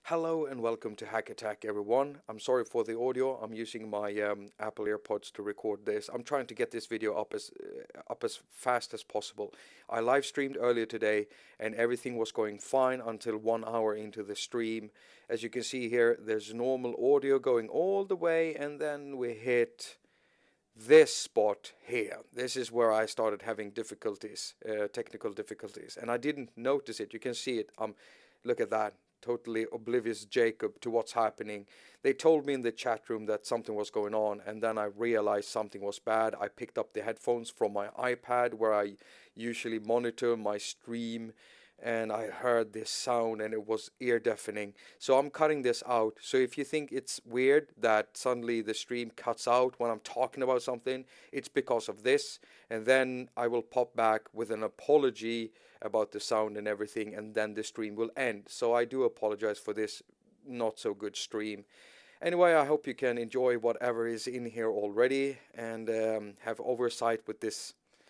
Hello and welcome to haQ attaQ everyone. I'm sorry for the audio. I'm using my Apple AirPods to record this. I'm trying to get this video up as fast as possible. I live streamed earlier today and everything was going fine until 1 hour into the stream. As you can see here, there's normal audio going all the way and then we hit this spot here. This is where I started having difficulties, technical difficulties, and I didn't notice it. You can see it. Look at that. Totally oblivious Jakob to what's happening. They told me in the chat room that something was going on, and then I realized something was bad. I picked up the headphones from my iPad where I usually monitor my stream, and I heard this sound and it was ear deafening. So I'm cutting this out. So if you think it's weird that suddenly the stream cuts out when I'm talking about something, it's because of this. And then I will pop back with an apology about the sound and everything, and then the stream will end. So I do apologize for this not so good stream. Anyway, I hope you can enjoy whatever is in here already and have oversight with this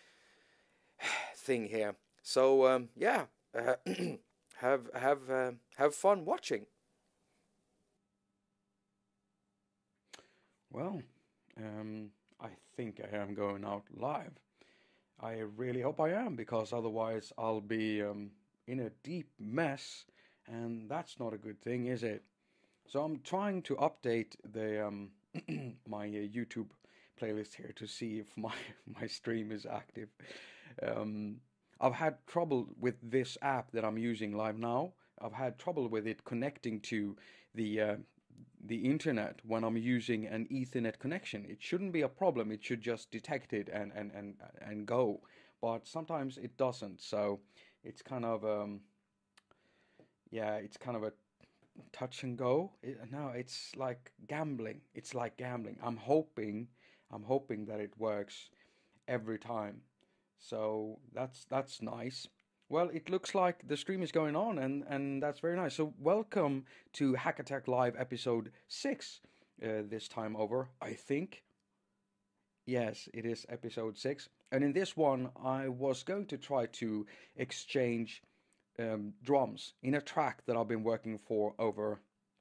thing here. So yeah, have fun watching. Well, I think I am going out live. I really hope I am, because otherwise I'll be in a deep mess, and that's not a good thing, is it? So I'm trying to update the my YouTube playlist here to see if my my stream is active. Um, I've had trouble with this app that I'm using live now. I've had trouble with it connecting to the uh, the internet when I'm using an Ethernet connection. It shouldn't be a problem. It should just detect it and go. But sometimes it doesn't. So it's kind of yeah, it's kind of a touch and go. No, it's like gambling. It's like gambling. I'm hoping that it works every time. So that's nice. Well, it looks like the stream is going on, and that's very nice. So welcome to haQ attaQ Live episode 6, this time over, I think. Yes, it is episode 6. And in this one, I was going to try to exchange drums in a track that I've been working for over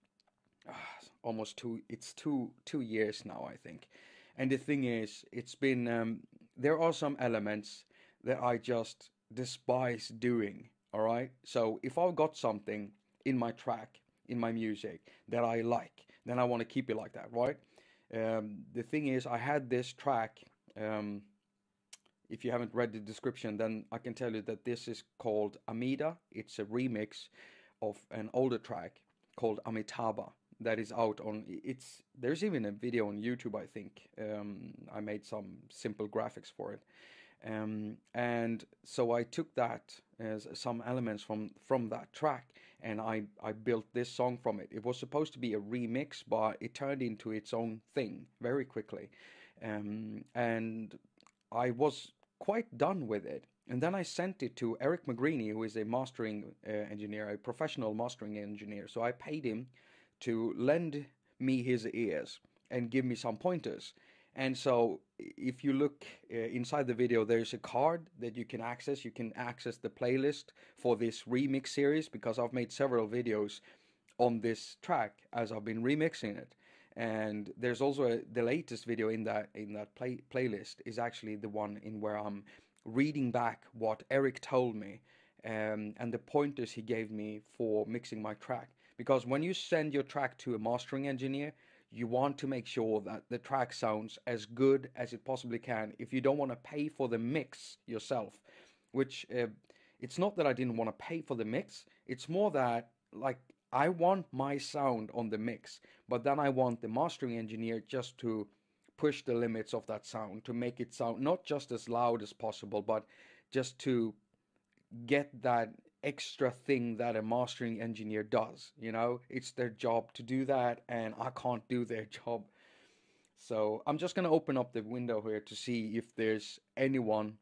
almost two years now, I think. And the thing is, it's been there are some elements that I just despise doing. All right. So if I've got something in my track, in my music that I like, then I want to keep it like that, right? The thing is, I had this track. Um, if you haven't read the description, then I can tell you that this is called Amida. It's a remix of an older track called Amitabha that is out on it's there's even a video on YouTube, I think. I made some simple graphics for it. And so I took that as some elements from that track, and I built this song from it. It was supposed to be a remix, but it turned into its own thing very quickly. And I was quite done with it. And then I sent it to Eric McGreeny, who is a mastering engineer, a professional mastering engineer. So I paid him to lend me his ears and give me some pointers. And so, if you look inside the video, there's a card that you can access. You can access the playlist for this remix series, because I've made several videos on this track as I've been remixing it. And there's also the latest video in that playlist is actually the one in where I'm reading back what Eric told me, and the pointers he gave me for mixing my track. Because when you send your track to a mastering engineer, you want to make sure that the track sounds as good as it possibly can. If you don't want to pay for the mix yourself, which it's not that I didn't want to pay for the mix, it's more that, like, I want my sound on the mix, but then I want the mastering engineer just to push the limits of that sound to make it sound not just as loud as possible, but just to get that extra thing that a mastering engineer does. It's their job to do that, and I can't do their job. So I'm just going to open up the window here to see if there's anyone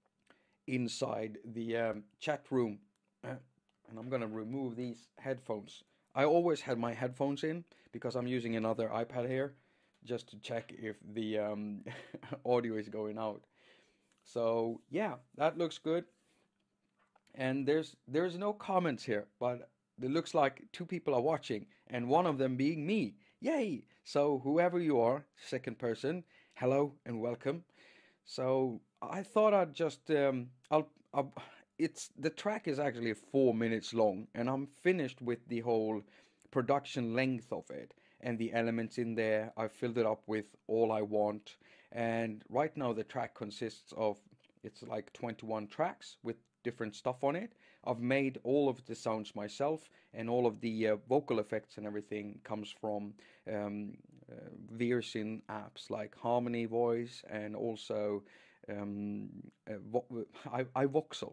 inside the chat room. And I'm going to remove these headphones. I always had my headphones in because I'm using another iPad here just to check if the audio is going out. So yeah, that looks good. And there's no comments here, but it looks like two people are watching, and one of them being me. Yay! So whoever you are, second person, hello and welcome. So I thought I'd just I'll it's the track is actually 4 minutes long, and I'm finished with the whole production length of it and the elements in there. I filled it up with all I want, and right now the track consists of, it's like 21 tracks with different stuff on it. I've made all of the sounds myself, and all of the vocal effects and everything comes from um, Veersin apps like Harmony Voice, and also um, iVoxel.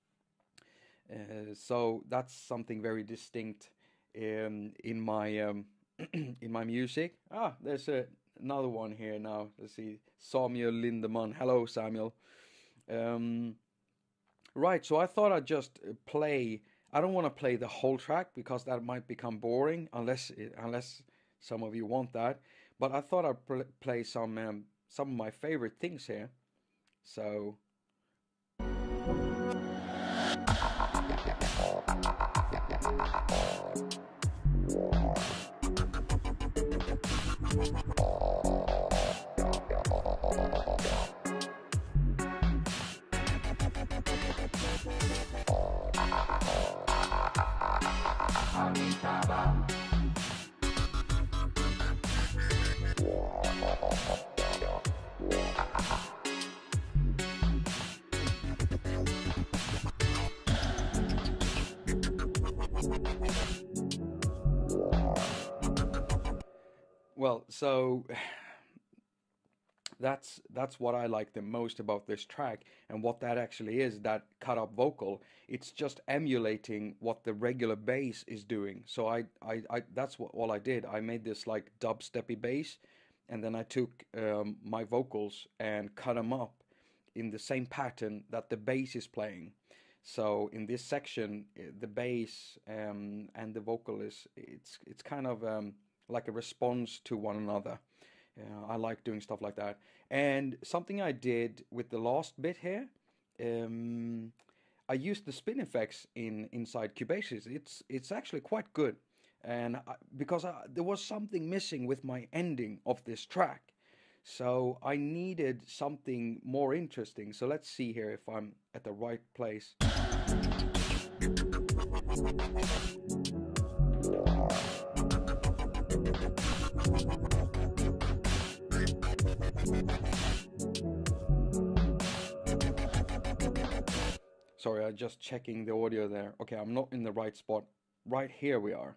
So that's something very distinct in my in my music. Ah, there's another one here now. Let's see, Samuel Lindemann. Hello, Samuel. Um, right. So I thought I'd just play. I don't want to play the whole track because that might become boring unless some of you want that. But I thought I'd play some of my favorite things here. So Amitabha. Well, so that's what I like the most about this track, and what that actually is, that cut up vocal. It's just emulating what the regular bass is doing. So I that's what all I did. I made this like dubsteppy bass, and then I took my vocals and cut them up in the same pattern that the bass is playing. So in this section, the bass and the vocal is, it's kind of like a response to one another. I like doing stuff like that. And something I did with the last bit here, um, I used the spin effects inside Cubasis. It's actually quite good, and because there was something missing with my ending of this track, so I needed something more interesting. So let's see here if I'm at the right place. Sorry, I'm just checking the audio there. Okay, I'm not in the right spot. Right here we are.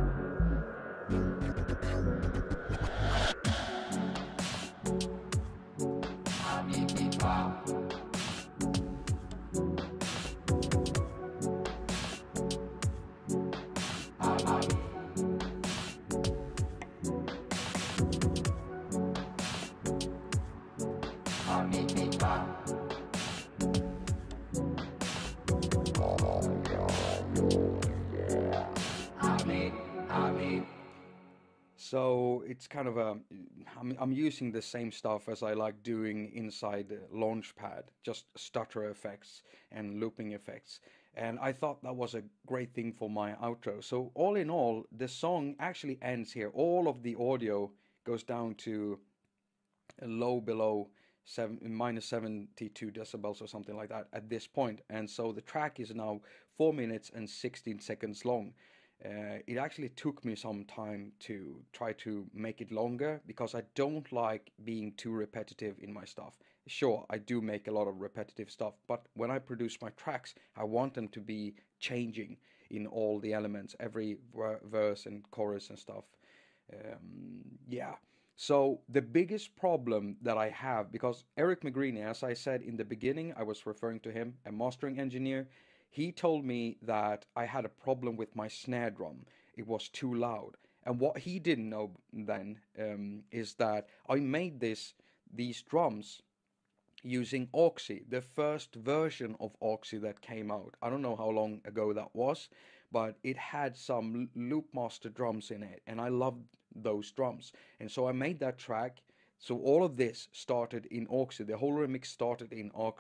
So it's kind of a, I'm using the same stuff as I like doing inside Launchpad, just stutter effects and looping effects. And I thought that was a great thing for my outro. So all in all, the song actually ends here. All of the audio goes down to a low below minus 72 decibels or something like that at this point. And so the track is now 4 minutes and 16 seconds long. It actually took me some time to try to make it longer because I don't like being too repetitive in my stuff. Sure, I do make a lot of repetitive stuff, but when I produce my tracks, I want them to be changing in all the elements, every verse and chorus and stuff. Yeah. So the biggest problem that I have, because Eric McGreeny, as I said in the beginning, I was referring to him, a mastering engineer. He told me that I had a problem with my snare drum. It was too loud. And what he didn't know then is that I made these drums using Oxy, the first version of Oxy that came out. I don't know how long ago that was, but it had some Loopmaster drums in it, and I loved those drums. And so I made that track. So all of this started in Oxy. The whole remix started in Oxy.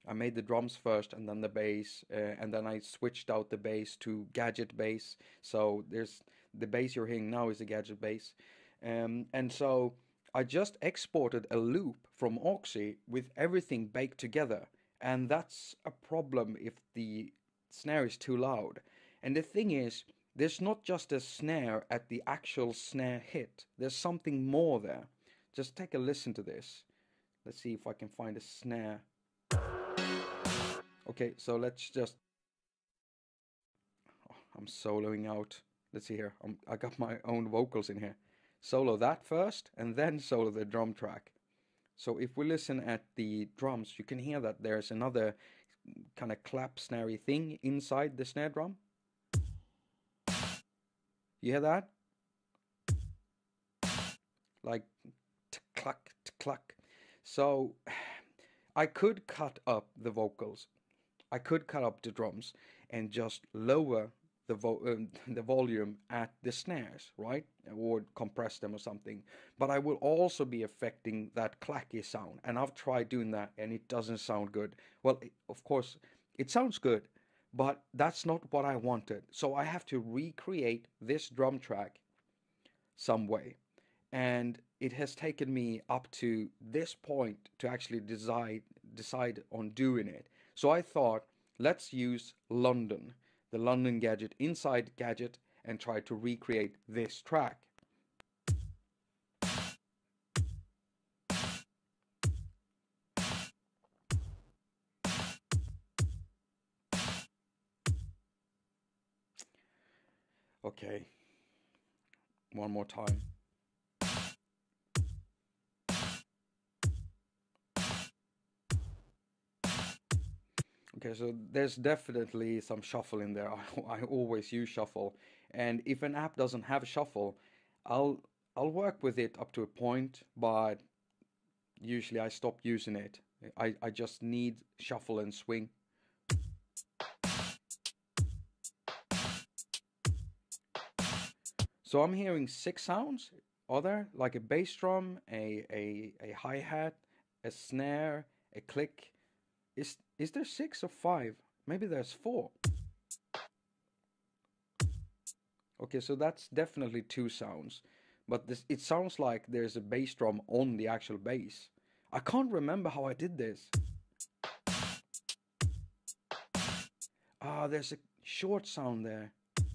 I made the drums first and then the bass, and then I switched out the bass to Gadget bass. So there's the bass you're hearing now is a Gadget bass. And so I just exported a loop from Oxy with everything baked together. And that's a problem if the snare is too loud. And the thing is, there's not just a snare at the actual snare hit. There's something more there. Just take a listen to this. Let's see if I can find a snare. Okay, so let's just... Oh, I'm soloing out. Let's see here. I got my own vocals in here. Solo that first, and then solo the drum track. So if we listen at the drums, you can hear that there's another kind of clap snarey thing inside the snare drum. You hear that? Like clack, clack. So I could cut up the vocals. I could cut up the drums and just lower the volume at the snares, right? Or compress them or something. But I will also be affecting that clacky sound. And I've tried doing that and it doesn't sound good. Well, of course, it sounds good, but that's not what I wanted. So I have to recreate this drum track some way. And it has taken me up to this point to actually decide on doing it. So I thought, let's use London, the London Gadget inside Gadget, and try to recreate this track. Okay, one more time. Okay, so there's definitely some shuffle in there. I always use shuffle, and if an app doesn't have shuffle, I'll work with it up to a point, but usually I stop using it. I just need shuffle and swing. So I'm hearing 6 sounds. Are there? Like a bass drum, a hi-hat, a snare, a click. Is there 6 or 5? Maybe there's 4. Okay, so that's definitely 2 sounds. But it sounds like there's a bass drum on the actual bass. I can't remember how I did this. Ah, there's a short sound there.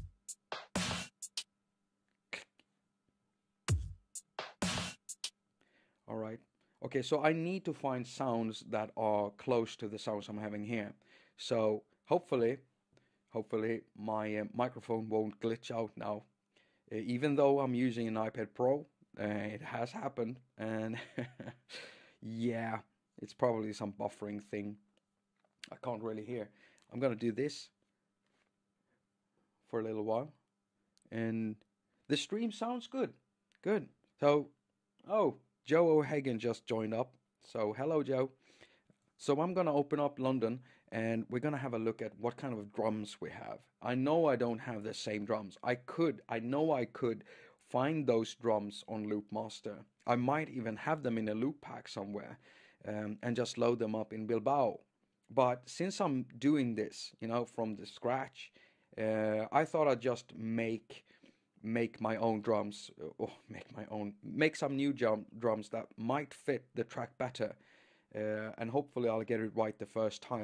All right. Okay, so I need to find sounds that are close to the sounds I'm having here. So hopefully my microphone won't glitch out now. Even though I'm using an iPad Pro, it has happened, and yeah, it's probably some buffering thing. I can't really hear. I'm gonna do this for a little while, and the stream sounds good. Good. So, oh, Joe O'Hagan just joined up. So hello, Joe. So I'm gonna open up London and we're gonna have a look at what kind of drums we have. I know I don't have the same drums. I know I could find those drums on Loopmaster. I might even have them in a loop pack somewhere, and just load them up in Bilbao. But since I'm doing this, from the scratch, I thought I'd just make my own drums, or make some new drums that might fit the track better, and hopefully I'll get it right the first time.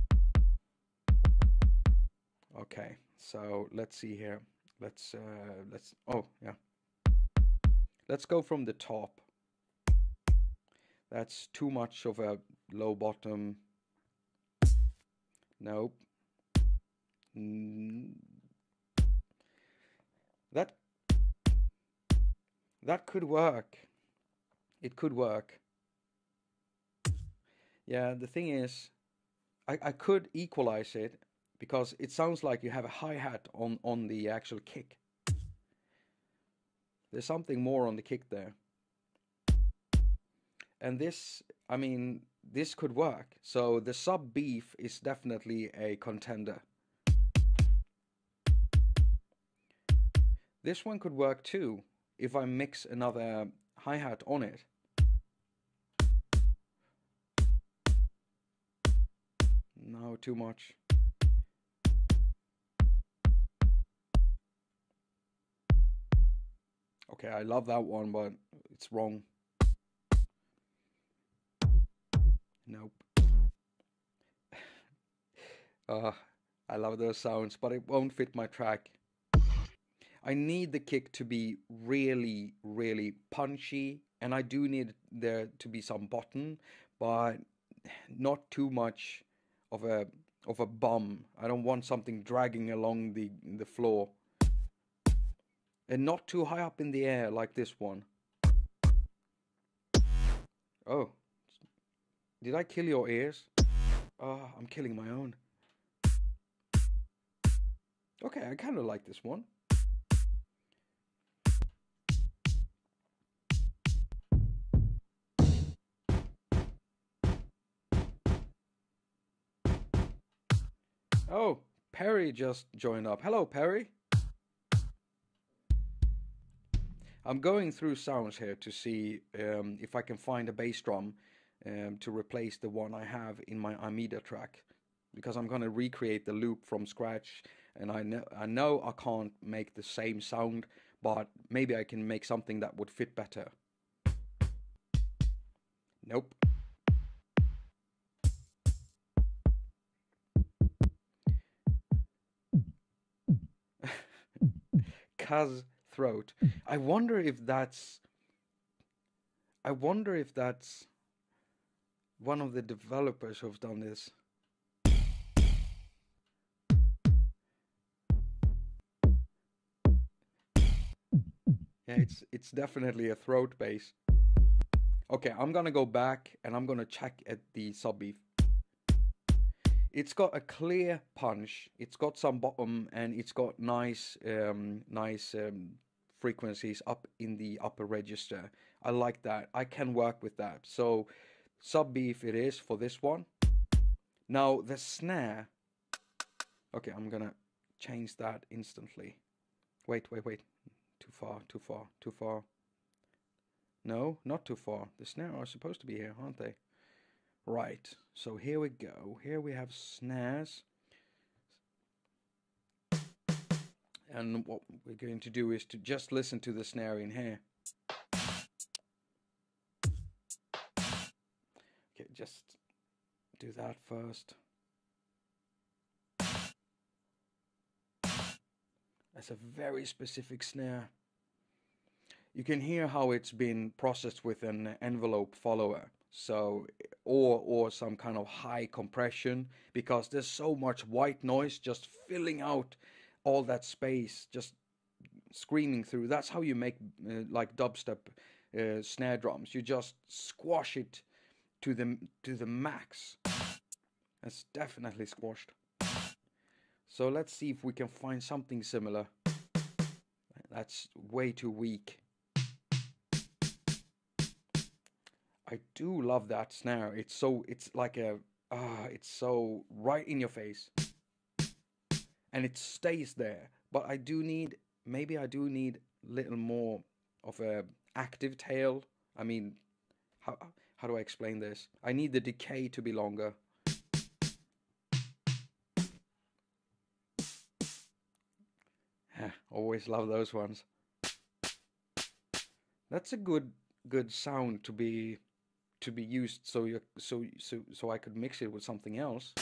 Okay, so let's see here. Let's oh yeah, let's go from the top. That's too much of a low bottom. Nope. That could work. It could work. Yeah, the thing is, I could equalize it, because it sounds like you have a hi-hat on the actual kick. There's something more on the kick there. And this could work. So the sub beef is definitely a contender. This one could work too, if I mix another hi-hat on it. no, too much. Okay, I love that one, but it's wrong. Nope. I love those sounds, but it won't fit my track. I need the kick to be really, really punchy, and I do need there to be some bottom, but not too much of a bum. I don't want something dragging along the floor. And not too high up in the air like this one. Oh. Did I kill your ears? Oh, I'm killing my own. Okay, I kind of like this one. Oh, Perry just joined up. Hello, Perry. I'm going through sounds here to see if I can find a bass drum to replace the one I have in my Amida track, because I'm going to recreate the loop from scratch, and I know I can't make the same sound, but maybe I can make something that would fit better. Nope. Kaz throat. I wonder if that's one of the developers who've done this. Yeah, it's definitely a throat bass. Okay, I'm gonna go back and I'm gonna check at the sub beef. It's got a clear punch, it's got some bottom, and it's got nice frequencies up in the upper register. I like that. I can work with that. So sub beef it is for this one. Now the snare. Okay, I'm gonna change that instantly. Wait. Too far. No, not too far. The snare are supposed to be here, aren't they? Right, so here we go. Here we have snares. And what we're going to do is to just listen to the snare in here. Okay, just do that first. That's a very specific snare. You can hear how it's been processed with an envelope follower. So, or some kind of high compression, because there's so much white noise just filling out all that space, just screaming through. That's how you make like dubstep snare drums. You just squash it to the max. That's definitely squashed. So let's see if we can find something similar. That's way too weak. I do love that snare. It's like it's so right in your face. And it stays there. But maybe I do need a little more of a active tail. I mean, how do I explain this? I need the decay to be longer. Always love those ones. That's a good sound to be used, so I could mix it with something else.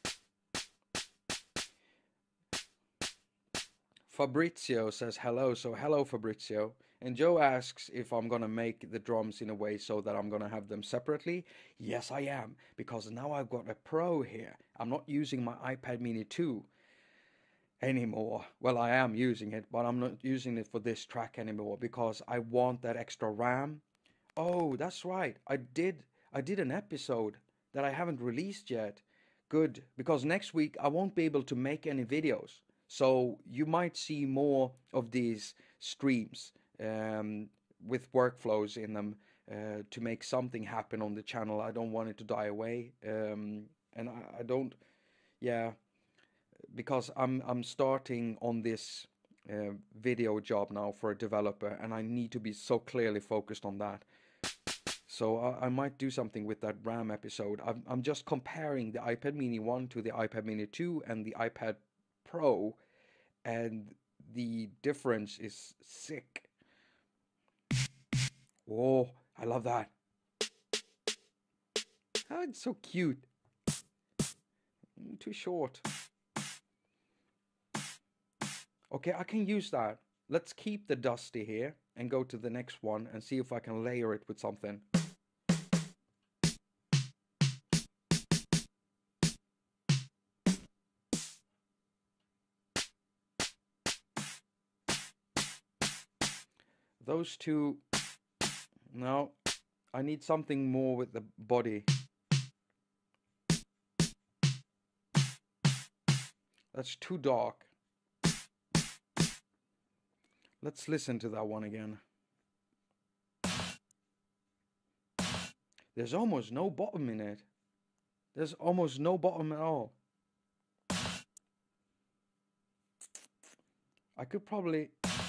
Fabrizio says hello, so hello Fabrizio. And Joe asks if I'm gonna make the drums in a way so that I'm gonna have them separately. Yes, I am, because now I've got a Pro here. I'm not using my iPad Mini 2 anymore. Well, I am using it, but I'm not using it for this track anymore because I want that extra RAM. Oh, that's right. I did an episode that I haven't released yet. Good, because next week I won't be able to make any videos. So you might see more of these streams with workflows in them to make something happen on the channel. I don't want it to die away. And I don't, yeah, because I'm starting on this video job now for a developer, and I need to be so clearly focused on that. So I might do something with that RAM episode. I'm just comparing the iPad Mini 1 to the iPad Mini 2 and the iPad Pro, and the difference is sick. Oh, I love that. Oh, it's so cute. Too short. Okay, I can use that. Let's keep the dusty here and go to the next one and see if I can layer it with something. Those two... No, I need something more with the body. That's too dark. Let's listen to that one again. There's almost no bottom in it. There's almost no bottom at all. I could probably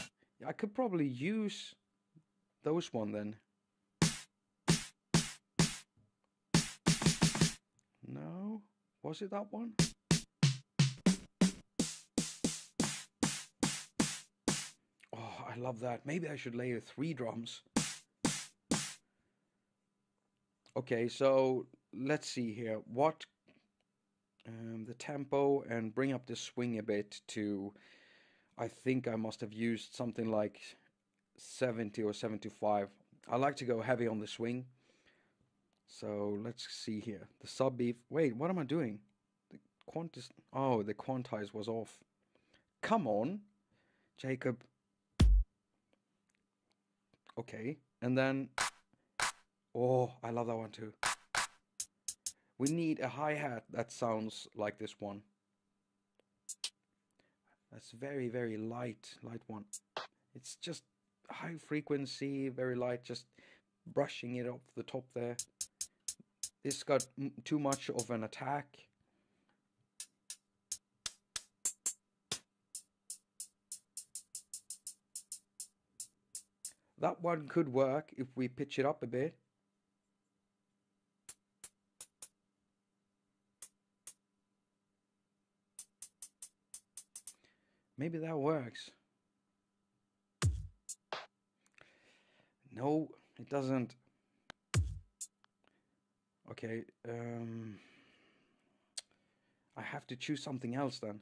use those one then. No? Was it that one? Oh, I love that. Maybe I should layer 3 drums. Okay, so let's see here. What the tempo, and bring up the swing a bit to, I think I must have used something like 70 or 75. I like to go heavy on the swing. So let's see here. The sub beef. Wait, what am I doing? The quantize. Oh, the quantize was off. Come on, Jacob. Okay, and then, oh, I love that one too. We need a hi-hat that sounds like this one. That's very, very light one. It's just high frequency, very light, just brushing it off the top there. This got too much of an attack. That one could work if we pitch it up a bit. Maybe that works. No, it doesn't. Okay, I have to choose something else then.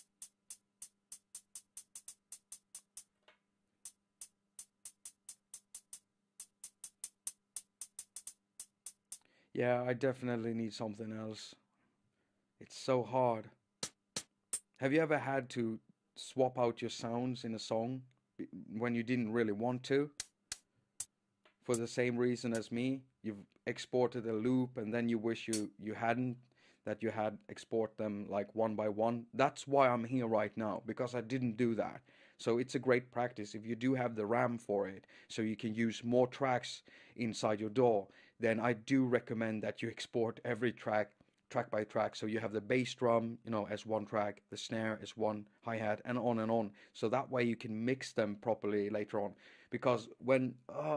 Yeah, I definitely need something else. It's so hard. Have you ever had to swap out your sounds in a song when you didn't really want to? For the same reason as me, you've exported a loop and then you wish you hadn't, that you had export them like one by one. That's why I'm here right now, because I didn't do that. So it's a great practice if you do have the RAM for it, so you can use more tracks inside your DAW. Then I do recommend that you export every track by track, so you have the bass drum, you know, as one track, the snare as one, hi-hat, and on and on. So that way you can mix them properly later on. Because when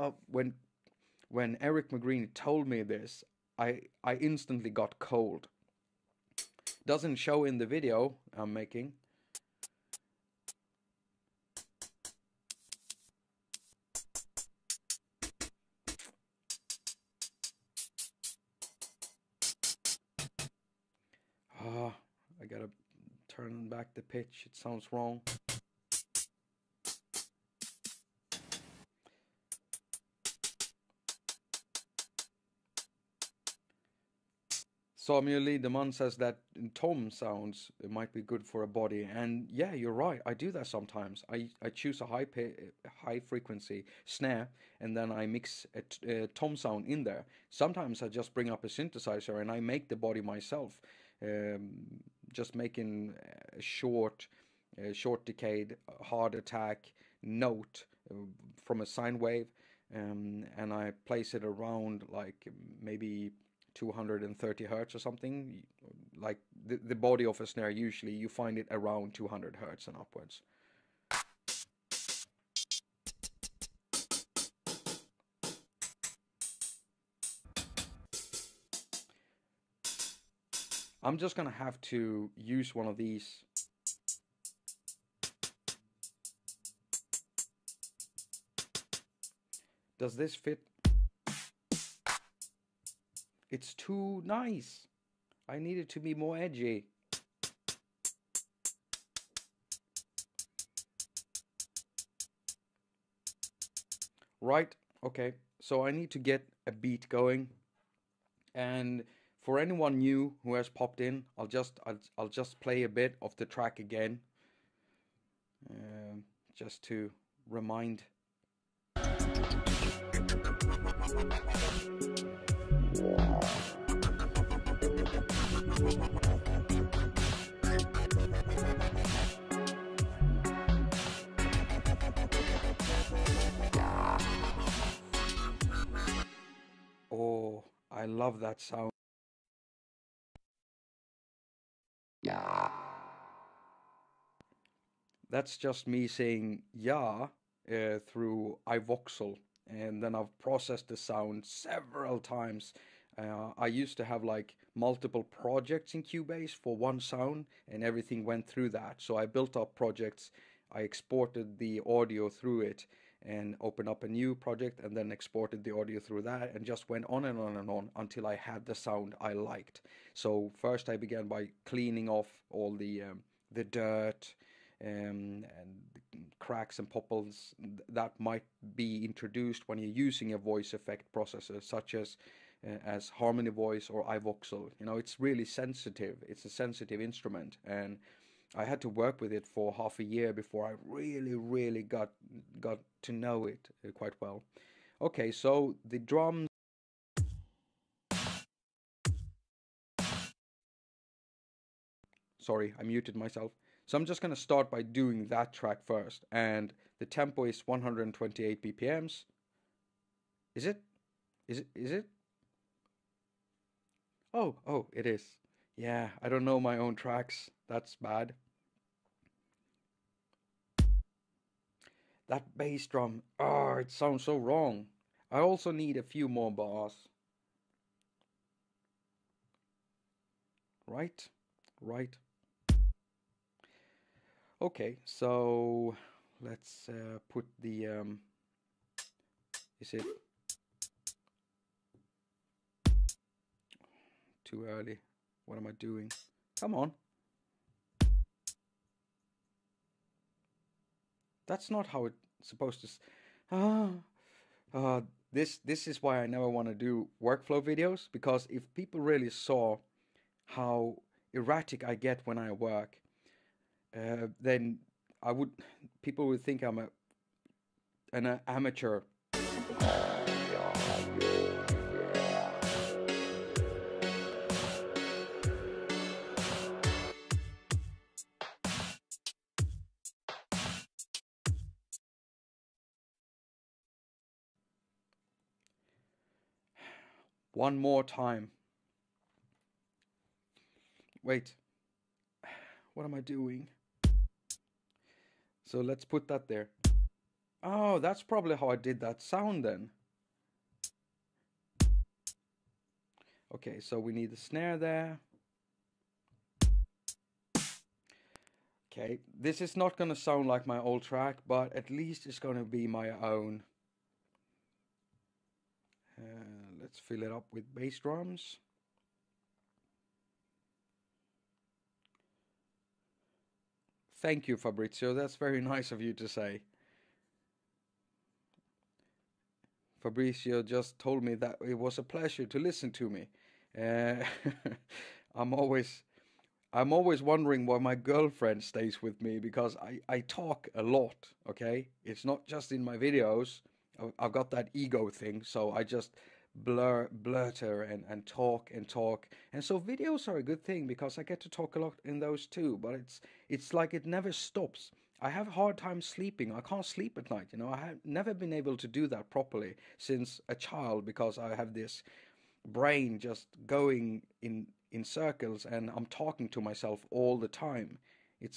Eric McGreen told me this, I instantly got cold. Doesn't show in the video I'm making. I gotta turn back the pitch. It sounds wrong. Samuel Liedemann says that tom sounds might be good for a body, and yeah, you're right. I do that sometimes. I choose a high frequency snare, and then I mix a tom sound in there. Sometimes I just bring up a synthesizer and I make the body myself, just making a short decayed hard attack note from a sine wave, and I place it around like maybe 230 hertz or something. Like the body of a snare, usually you find it around 200 hertz and upwards. I'm just gonna have to use one of these. Does this fit? It's too nice. I need it to be more edgy. Right, okay. So I need to get a beat going. And for anyone new who has popped in, I'll just play a bit of the track again, just to remind. Oh, I love that sound. That's just me saying yeah through iVoxel, and then I've processed the sound several times. I used to have like multiple projects in Cubase for one sound, and everything went through that. So I built up projects, I exported the audio through it, and opened up a new project, and then exported the audio through that, and just went on and on and on until I had the sound I liked. So first I began by cleaning off all the dirt and cracks and popples that might be introduced when you're using a voice effect processor such as Harmony Voice or iVoxel. You know, it's really sensitive. It's a sensitive instrument, and I had to work with it for half a year before I really got to know it quite well. Okay, so the drums. Sorry, I muted myself. So I'm just going to start by doing that track first, and the tempo is 128 BPMs. Is it? Is it? Oh, it is. Yeah, I don't know my own tracks. That's bad. That bass drum, oh, it sounds so wrong. I also need a few more bars. Right? Right. Okay, so let's put the is it too early? What am I doing? Come on. That's not how it's supposed to. This is why I never want to do workflow videos, because if people really saw how erratic I get when I work, then people would think I'm an amateur. One more time. Wait, what am I doing? So let's put that there. Oh, that's probably how I did that sound then. Okay, so we need the snare there. Okay, this is not going to sound like my old track, but at least it's going to be my own. Let's fill it up with bass drums. Thank you, Fabrizio. That's very nice of you to say. Fabrizio just told me that it was a pleasure to listen to me. Uh, I'm always wondering why my girlfriend stays with me, because I talk a lot, okay? It's not just in my videos. I've got that ego thing, so I just blurter and talk and talk. And so videos are a good thing because I get to talk a lot in those too, but it's like it never stops. I have a hard time sleeping. I can't sleep at night, you know. I have never been able to do that properly since a child, because I have this brain just going in circles, and I'm talking to myself all the time. It's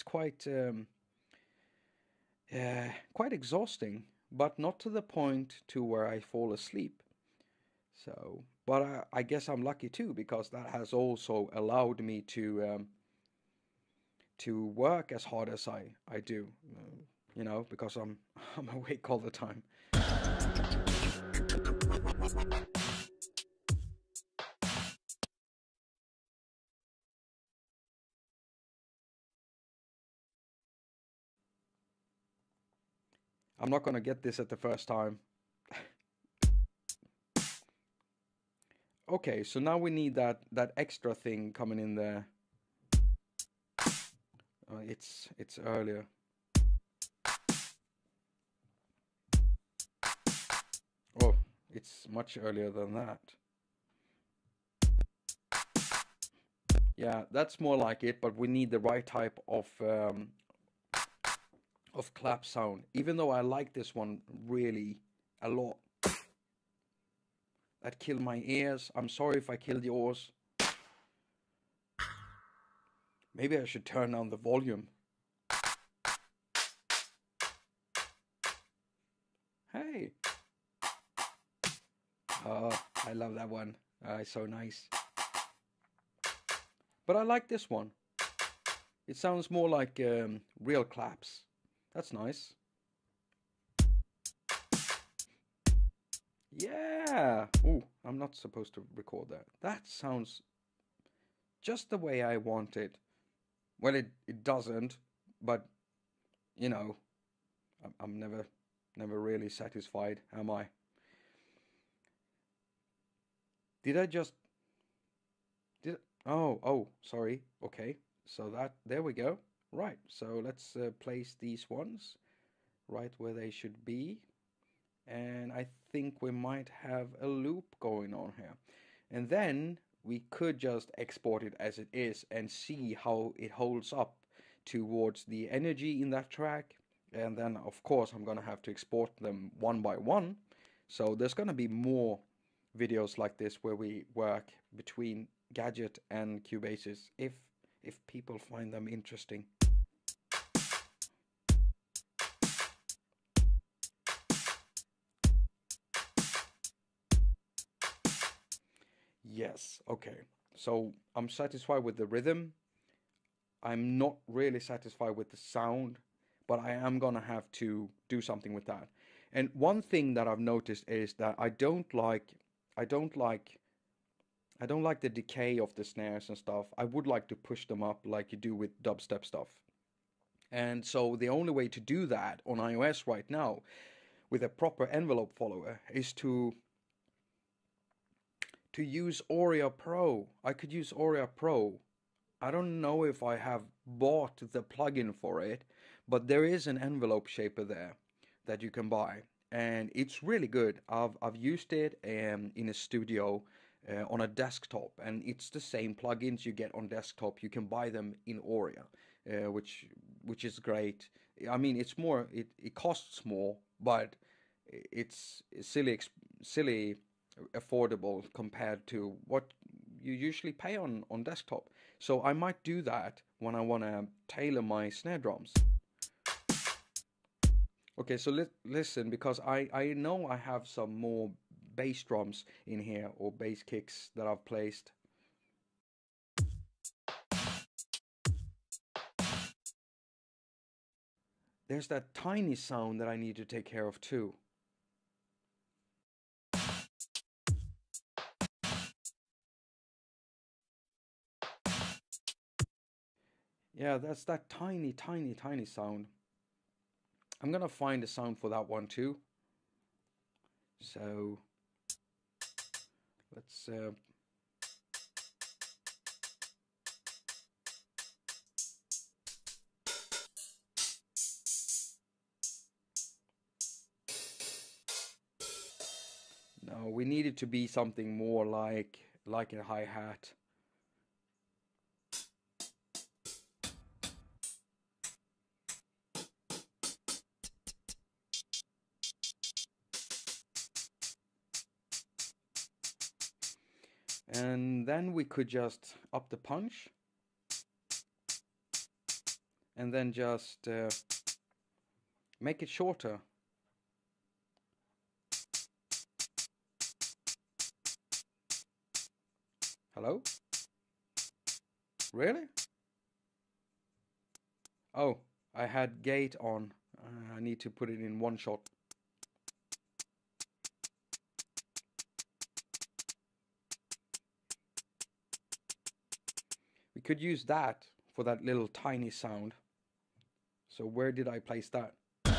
quite exhausting, but not to the point to where I fall asleep. So But I guess I'm lucky too, because that has also allowed me to work as hard as I do. You know, because I'm awake all the time. I'm not gonna get this at the first time. Okay, so now we need that extra thing coming in there. It's earlier. Oh, it's much earlier than that. Yeah, that's more like it, but we need the right type of clap sound. Even though I like this one really a lot. That killed my ears. I'm sorry if I killed yours. Maybe I should turn down the volume. Hey. Oh, I love that one. It's so nice. But I like this one. It sounds more like real claps. That's nice. Yeah. Oh, I'm not supposed to record that. That sounds just the way I want it. Well, it doesn't, but you know, I'm never really satisfied, am I? Did I just oh, sorry. Okay. So there we go. Right. So let's place these ones right where they should be. And I think we might have a loop going on here. And then we could just export it as it is and see how it holds up towards the energy in that track. And then of course I'm gonna have to export them one by one. So there's gonna be more videos like this where we work between Gadget and Cubasis if people find them interesting. Yes, okay. So I'm satisfied with the rhythm. I'm not really satisfied with the sound, but I am gonna have to do something with that. And one thing that I've noticed is that I don't like the decay of the snares and stuff. I would like to push them up like you do with dubstep stuff. And so the only way to do that on iOS right now with a proper envelope follower is to use Auria Pro. I could use Auria Pro. I don't know if I have bought the plugin for it, but there is an envelope shaper there that you can buy, and it's really good. I've used it in a studio on a desktop, and it's the same plugins you get on desktop. You can buy them in Auria, which is great. I mean, it costs more, but it's silly affordable compared to what you usually pay on desktop. So I might do that when I want to tailor my snare drums. Okay, so listen, because I know I have some more bass drums in here, or bass kicks that I've placed. There's that tiny sound that I need to take care of too. Yeah, that's that tiny sound. I'm gonna find a sound for that one too. So let's no, we need it to be something more like a hi-hat. And then we could just up the punch, and then just make it shorter. Hello? Really? Oh, I had gate on. I need to put it in one shot. We could use that for that little tiny sound. So where did I place that?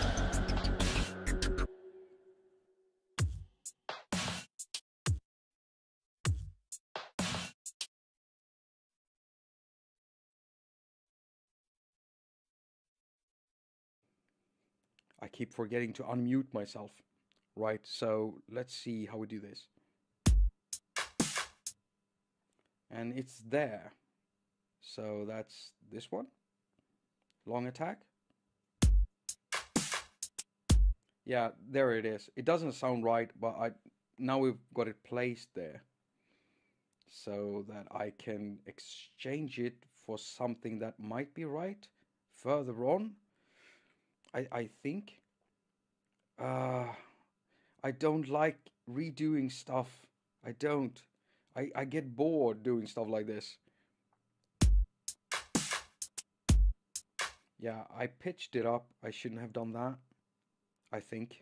I keep forgetting to unmute myself. Right, so let's see how we do this. And it's there. So that's this one. Long attack. Yeah, there it is. It doesn't sound right, but now we've got it placed there. So that I can exchange it for something that might be right further on. I think. I don't like redoing stuff. I don't. I get bored doing stuff like this. Yeah, I pitched it up. I shouldn't have done that, I think.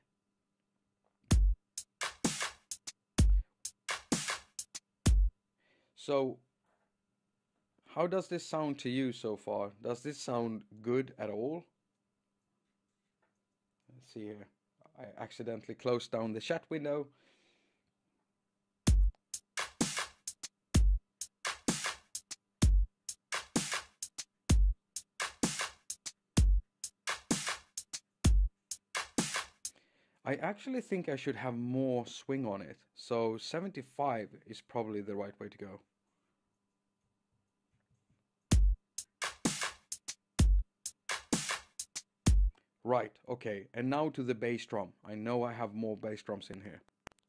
So, how does this sound to you so far? Does this sound good at all? Let's see here. I accidentally closed down the chat window. I actually think I should have more swing on it. So 75 is probably the right way to go. Right, okay. And now to the bass drum. I know I have more bass drums in here.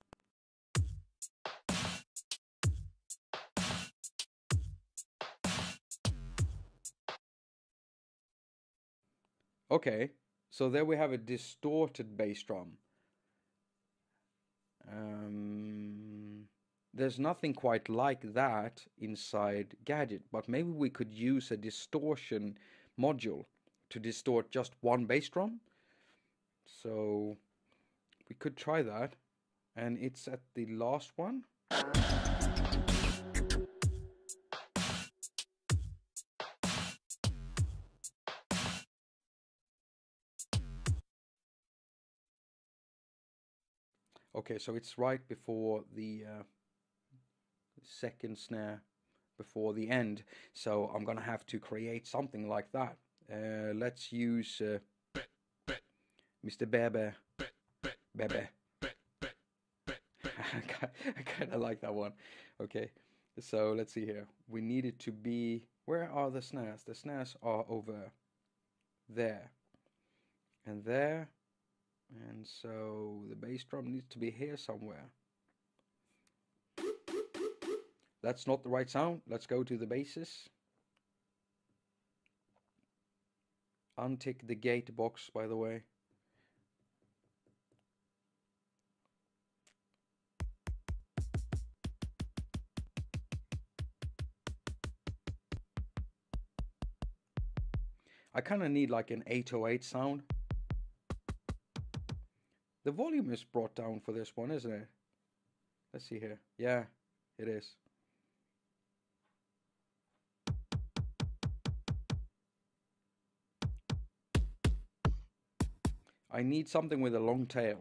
Okay, so there we have a distorted bass drum. There's nothing quite like that inside Gadget, but maybe we could use a distortion module to distort just one bass drum. So we could try that, and it's at the last one. Okay, so it's right before the second snare, before the end. So I'm gonna have to create something like that. Let's use Mr. Bebe. Bebe. I kind of like that one. Okay, so let's see here. We need it to be... Where are the snares? The snares are over there. And there. And so the bass drum needs to be here somewhere. That's not the right sound. Let's go to the basses. Untick the gate box, by the way. I kind of need like an 808 sound. The volume is brought down for this one, isn't it? Let's see here. Yeah, it is. I need something with a long tail.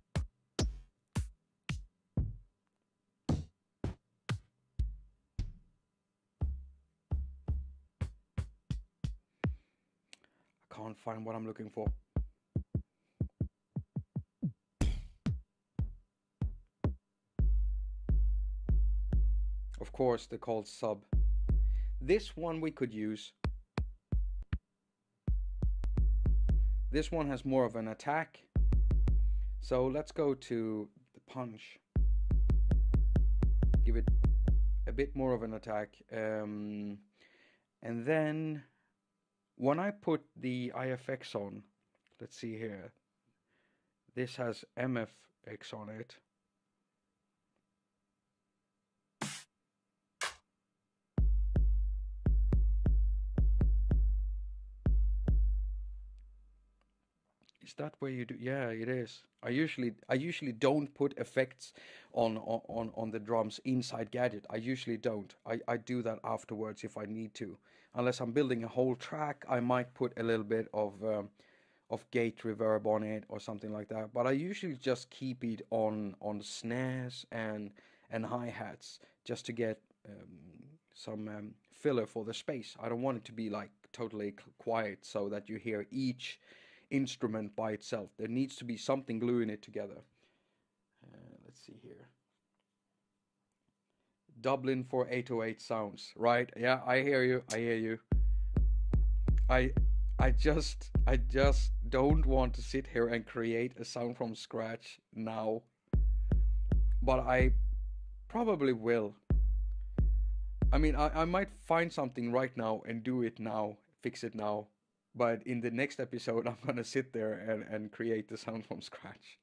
I can't find what I'm looking for. Of course, they're called sub. This one we could use. This one has more of an attack. So let's go to the punch. Give it a bit more of an attack. And then when I put the IFX on, let's see here. This has MFX on it. Is that where you do? Yeah, it is. I usually don't put effects on the drums inside Gadget. I usually don't. I do that afterwards if I need to. Unless I'm building a whole track, I might put a little bit of gate reverb on it or something like that. But I usually just keep it on snares and hi-hats just to get some filler for the space. I don't want it to be like totally quiet so that you hear each instrument by itself. There needs to be something gluing it together. Let's see here. Dublin for 808 sounds, right? Yeah, I hear you. I hear you. I I just don't want to sit here and create a sound from scratch now, but I probably will. I mean, I might find something right now and do it now, fix it now. But in the next episode, I'm gonna sit there and create the sound from scratch.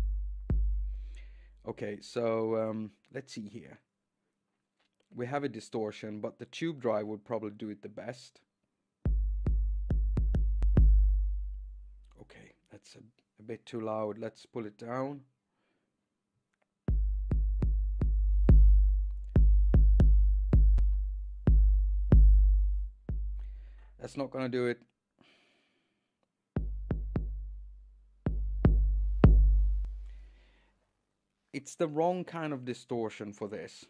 Okay, so let's see here. We have a distortion, but the tube drive would probably do it the best. Okay, that's a bit too loud. Let's pull it down. That's not gonna do it. It's the wrong kind of distortion for this.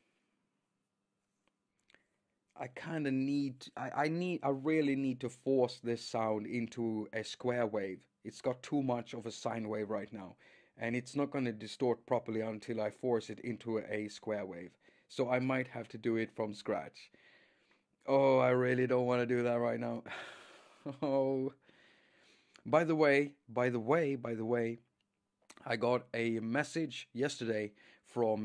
I kind of need, I really need to force this sound into a square wave. It's got too much of a sine wave right now, and it's not going to distort properly until I force it into a square wave. So I might have to do it from scratch. Oh, I really don't want to do that right now. Oh, by the way, I got a message yesterday from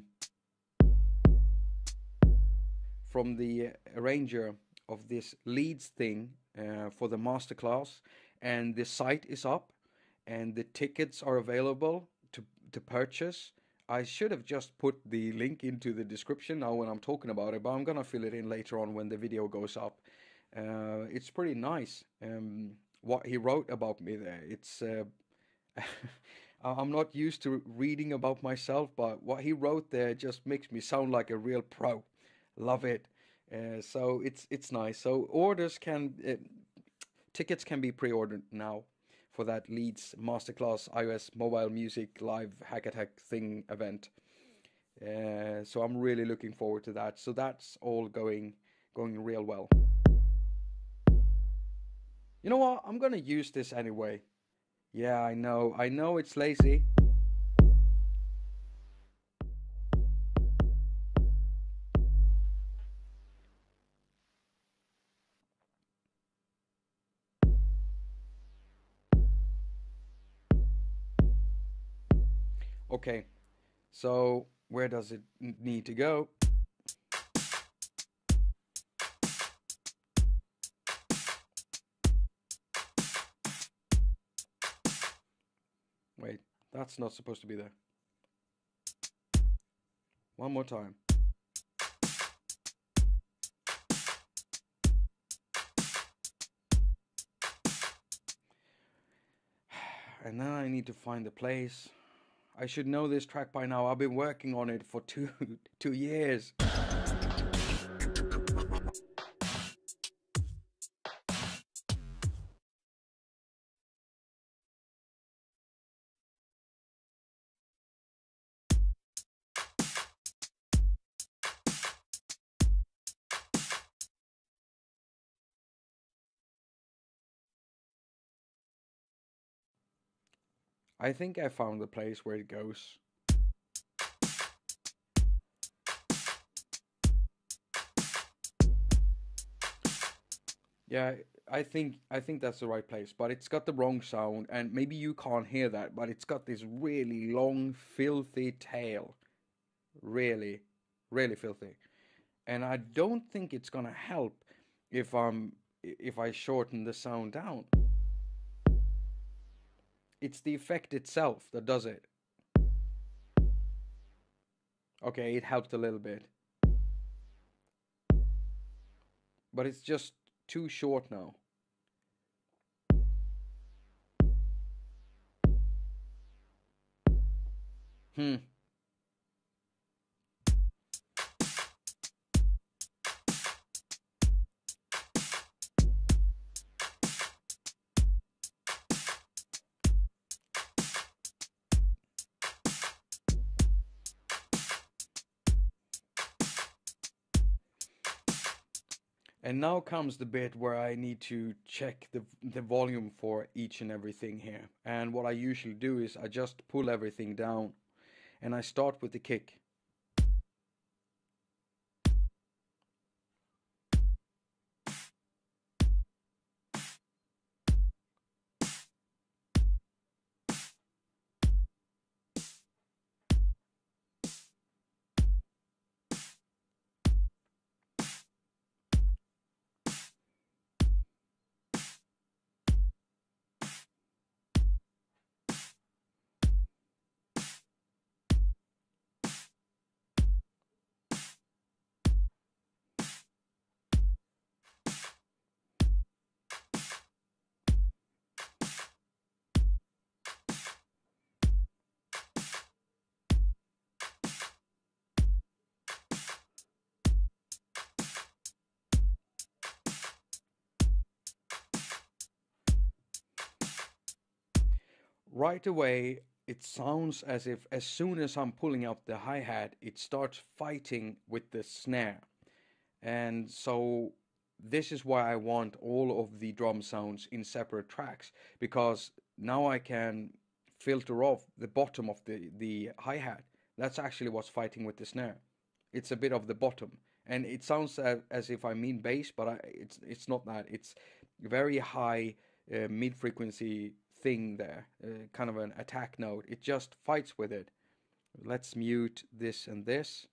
from the arranger of this leads thing for the masterclass, and the site is up, and the tickets are available to purchase. I should have just put the link into the description now when I'm talking about it, but I'm gonna fill it in later on when the video goes up. It's pretty nice. What he wrote about me there. It's I'm not used to reading about myself, but what he wrote there just makes me sound like a real pro. Love it. So it's nice. So tickets can be pre-ordered now for that Leeds Masterclass iOS Mobile Music Live haQ attaQ thing event. So I'm really looking forward to that. So that's all going real well. You know what? I'm gonna use this anyway. Yeah, I know it's lazy. Okay, so where does it need to go? Wait, that's not supposed to be there. One more time. And now I need to find the place. I should know this track by now. I've been working on it for two years. I think I found the place where it goes. Yeah, I think that's the right place, but it's got the wrong sound, and maybe you can't hear that, but it's got this really long, filthy tail. Really, really filthy. And I don't think it's gonna help if if I shorten the sound down. It's the effect itself that does it. Okay, it helped a little bit, but it's just too short now. Hmm. And now comes the bit where I need to check the volume for each and everything here. And what I usually do is I just pull everything down and I start with the kick. Right away, it sounds as if as soon as I'm pulling out the hi-hat, it starts fighting with the snare. And so this is why I want all of the drum sounds in separate tracks, because now I can filter off the bottom of the hi-hat. That's actually what's fighting with the snare. It's a bit of the bottom. And it sounds as if I mean bass, but it's not that. It's very high mid frequency thing there, kind of an attack note. It just fights with it. Let's mute this and this.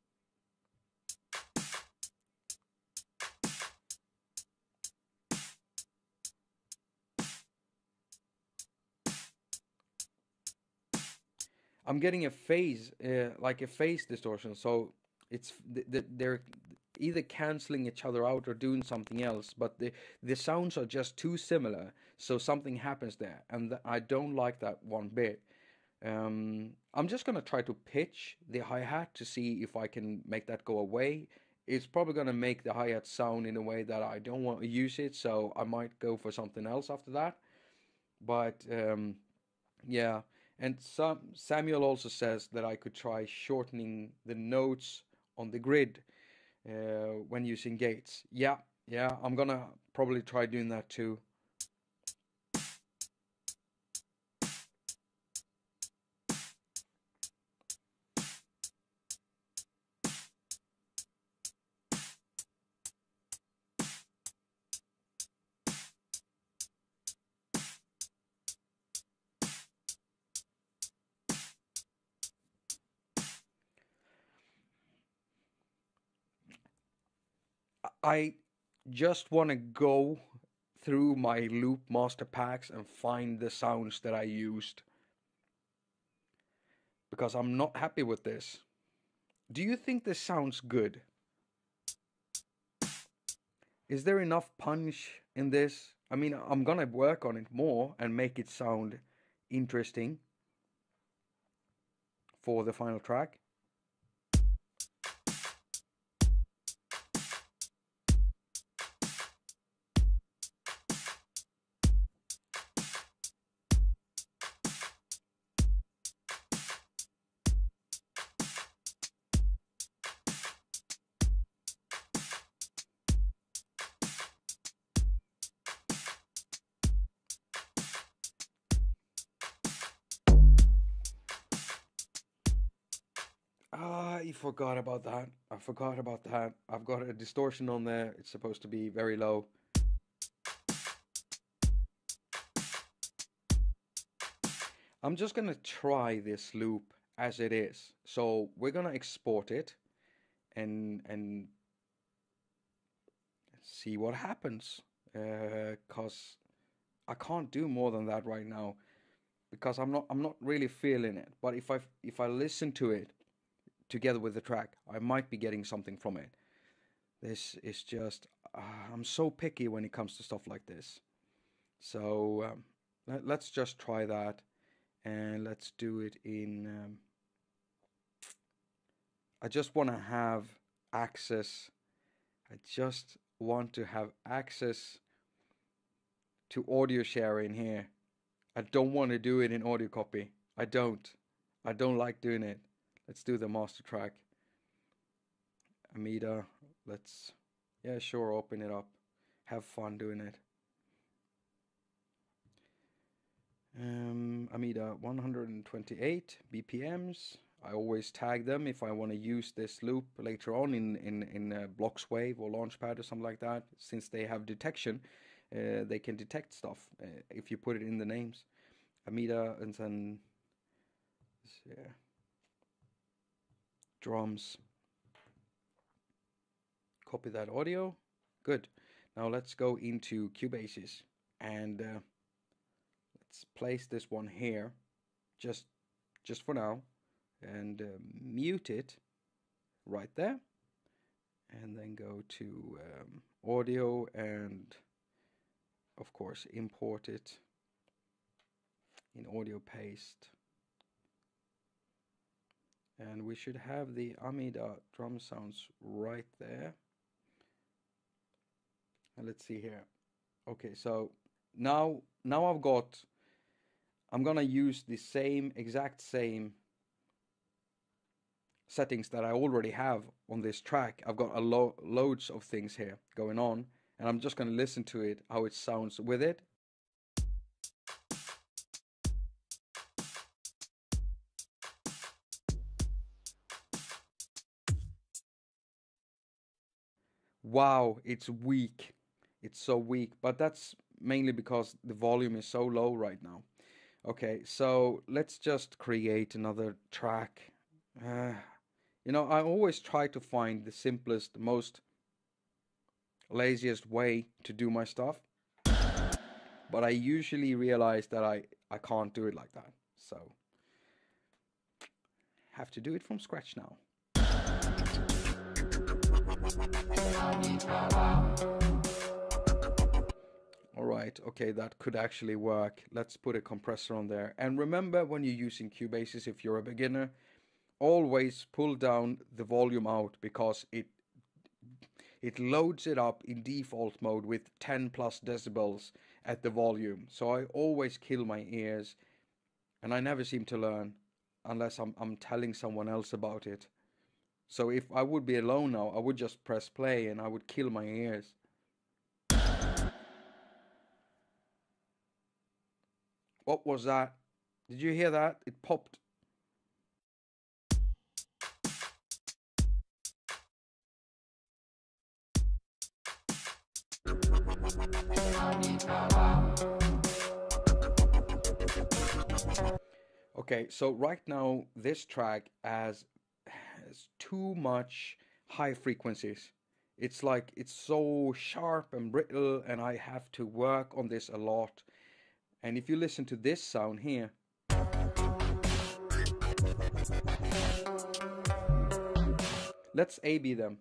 I'm getting a phase, like a phase distortion. So it's they're either canceling each other out or doing something else, but the sounds are just too similar. So something happens there, and I don't like that one bit. I'm just gonna try to pitch the hi-hat to see if I can make that go away. It's probably gonna make the hi-hat sound in a way that I don't want to use it, so I might go for something else after that. But yeah, and Samuel also says that I could try shortening the notes on the grid when using gates. Yeah, yeah, I'm gonna probably try doing that too. I just want to go through my loop master packs and find the sounds that I used because I'm not happy with this. Do you think this sounds good? Is there enough punch in this? I mean, I'm gonna work on it more and make it sound interesting for the final track. Ah, I forgot about that. I forgot about that. I've got a distortion on there. It's supposed to be very low. I'm just gonna try this loop as it is. So we're gonna export it and see what happens. Cause I can't do more than that right now because I'm not really feeling it. But if I listen to it together with the track, I might be getting something from it. This is just I'm so picky when it comes to stuff like this. So let's just try that and let's do it in. I just want to have access. I just want to have access to audio sharing here. I don't want to do it in audio copy. I don't like doing it. Let's do the master track. Amida, let's, yeah, sure, open it up. Have fun doing it. Amida 128 BPMs. I always tag them if I want to use this loop later on in Blocks Wave or Launchpad or something like that. Since they have detection, they can detect stuff if you put it in the names. Amida, and then yeah, drums. Copy that audio. Good. Now let's go into Cubasis and let's place this one here, just for now, and mute it right there, and then go to audio and of course import it in audio paste, and we should have the Amida drum sounds right there. And let's see here. Okay, so now I'm gonna use the exact same settings that I already have on this track. I've got loads of things here going on, and I'm just gonna listen to it, how it sounds with it. Wow, it's weak. It's so weak, but that's mainly because the volume is so low right now. Okay, so let's just create another track. You know, I always try to find the simplest, most laziest way to do my stuff, but I usually realize that I can't do it like that. So have to do it from scratch now. Alright, okay, that could actually work. Let's put a compressor on there. And remember, when you're using Cubasis, if you're a beginner, always pull down the volume out, because it loads it up in default mode with 10 plus decibels at the volume. So I always kill my ears, and I never seem to learn unless I'm telling someone else about it. So if I would be alone now, I would just press play and I would kill my ears. What was that? Did you hear that? It popped. Okay, so right now this track has too much high frequencies. It's like it's so sharp and brittle, and I have to work on this a lot. And if you listen to this sound here, let's A-B them.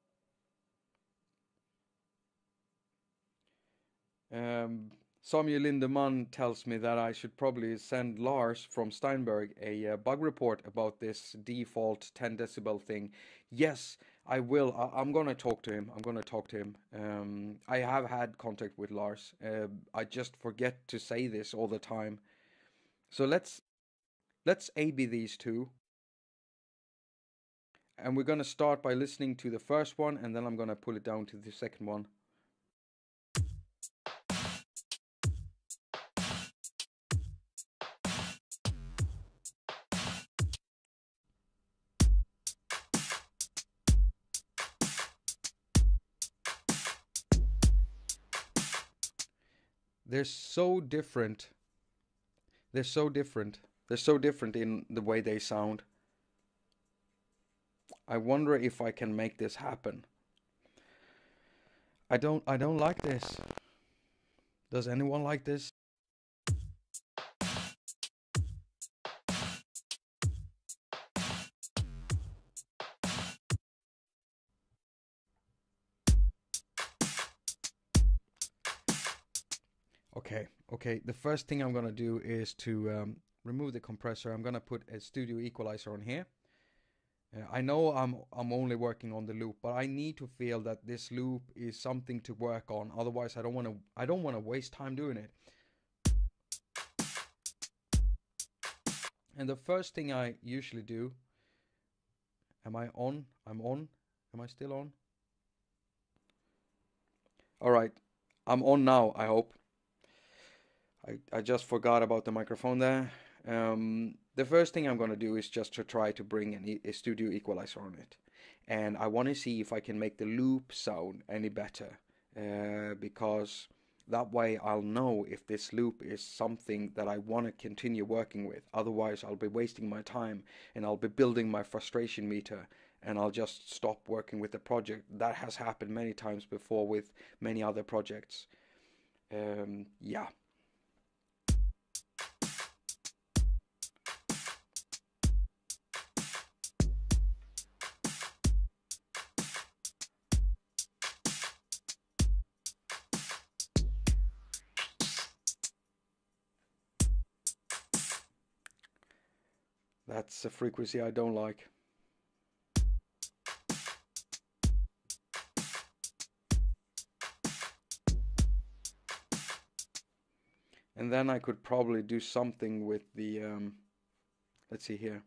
Samuel Lindemann tells me that I should probably send Lars from Steinberg a bug report about this default 10 decibel thing. Yes, I will. I'm going to talk to him. I have had contact with Lars. I just forget to say this all the time. So let's A-B these two. And we're going to start by listening to the first one, and then I'm going to pull it down to the second one. They're so different. They're so different. They're so different in the way they sound. I wonder if I can make this happen. I don't like this. Does anyone like this? Okay. The first thing I'm gonna do is to remove the compressor. I'm gonna put a studio equalizer on here, I know I'm only working on the loop, but I need to feel that this loop is something to work on. Otherwise, I don't want to waste time doing it. And the first thing I usually do, am I on? I'm on. Am I still on? All right. I'm on now, I hope. I just forgot about the microphone there. The first thing I'm going to do is just to try to bring a studio equalizer on it. And I want to see if I can make the loop sound any better. Because that way I'll know if this loop is something that I want to continue working with. Otherwise I'll be wasting my time and I'll be building my frustration meter and I'll just stop working with the project. That has happened many times before with many other projects. Yeah. That's a frequency I don't like. And then I could probably do something with the, let's see here.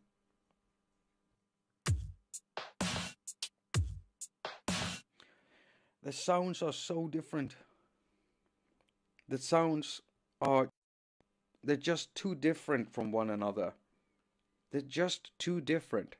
The sounds are so different. The sounds are, they're just too different from one another. They're just too different.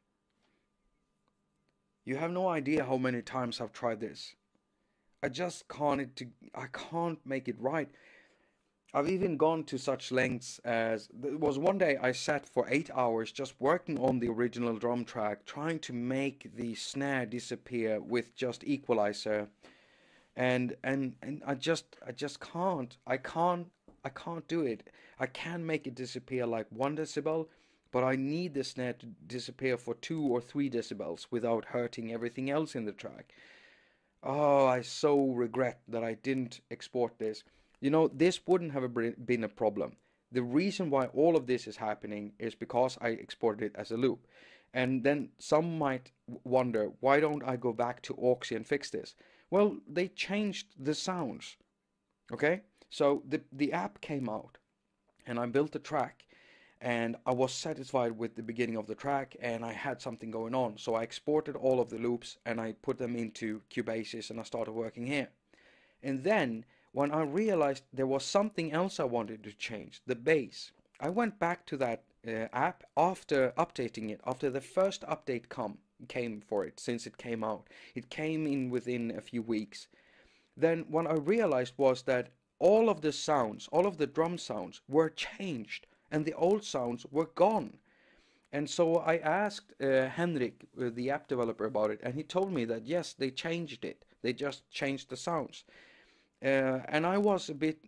You have no idea how many times I've tried this. I just can't make it right. I've even gone to such lengths as, there was one day I sat for 8 hours just working on the original drum track, trying to make the snare disappear with just equalizer. And I just can't. I can't do it. I can make it disappear like 1 decibel, but I need the snare to disappear for 2 or 3 decibels without hurting everything else in the track. Oh, I so regret that I didn't export this. You know, this wouldn't have been a problem. The reason why all of this is happening is because I exported it as a loop. And then some might wonder, why don't I go back to Auxy and fix this? Well, they changed the sounds. Okay? So the app came out and I built the track and I was satisfied with the beginning of the track and I had something going on. So I exported all of the loops and I put them into Cubasis and I started working here. And then when I realized there was something else I wanted to change, the bass, I went back to that app after updating it, after the first update came for it, since it came out. It came in within a few weeks. Then what I realized was that all of the sounds, all of the drum sounds were changed and the old sounds were gone. And so I asked Henrik, the app developer, about it, and he told me that yes, they changed it. They just changed the sounds. And I was a bit,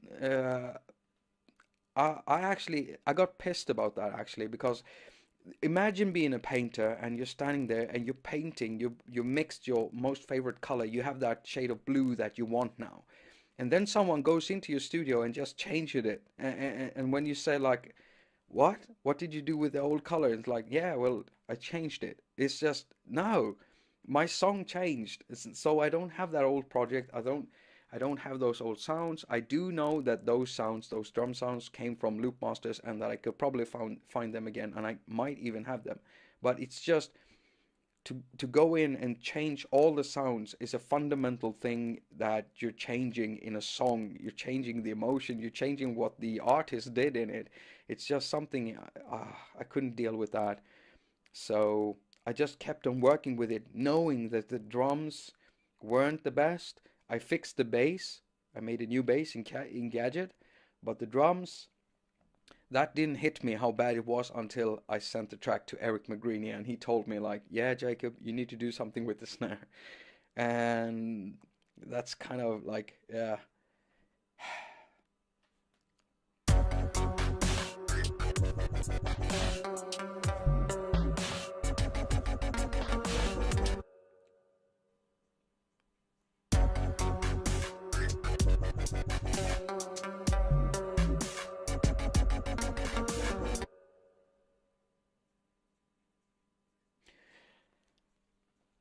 I got pissed about that actually, because imagine being a painter and you're standing there and you're painting, you mixed your most favorite color, you have that shade of blue that you want now. And then someone goes into your studio and just changes it. And when you say like, what did you do with the old color? It's like, yeah, well, I changed it. It's just, no, my song changed. So I don't have that old project. I don't have those old sounds. I do know that those sounds, those drum sounds, came from Loop Masters and that I could probably find them again, and I might even have them. But it's just to go in and change all the sounds is a fundamental thing that you're changing in a song. You're changing the emotion. You're changing what the artist did in it. It's just something I couldn't deal with that. So I just kept on working with it, knowing that the drums weren't the best. I fixed the bass. I made a new bass in Gadget, but the drums, that didn't hit me how bad it was until I sent the track to Eric McGreeny and he told me like, yeah, Jacob, you need to do something with the snare. And that's kind of like, yeah.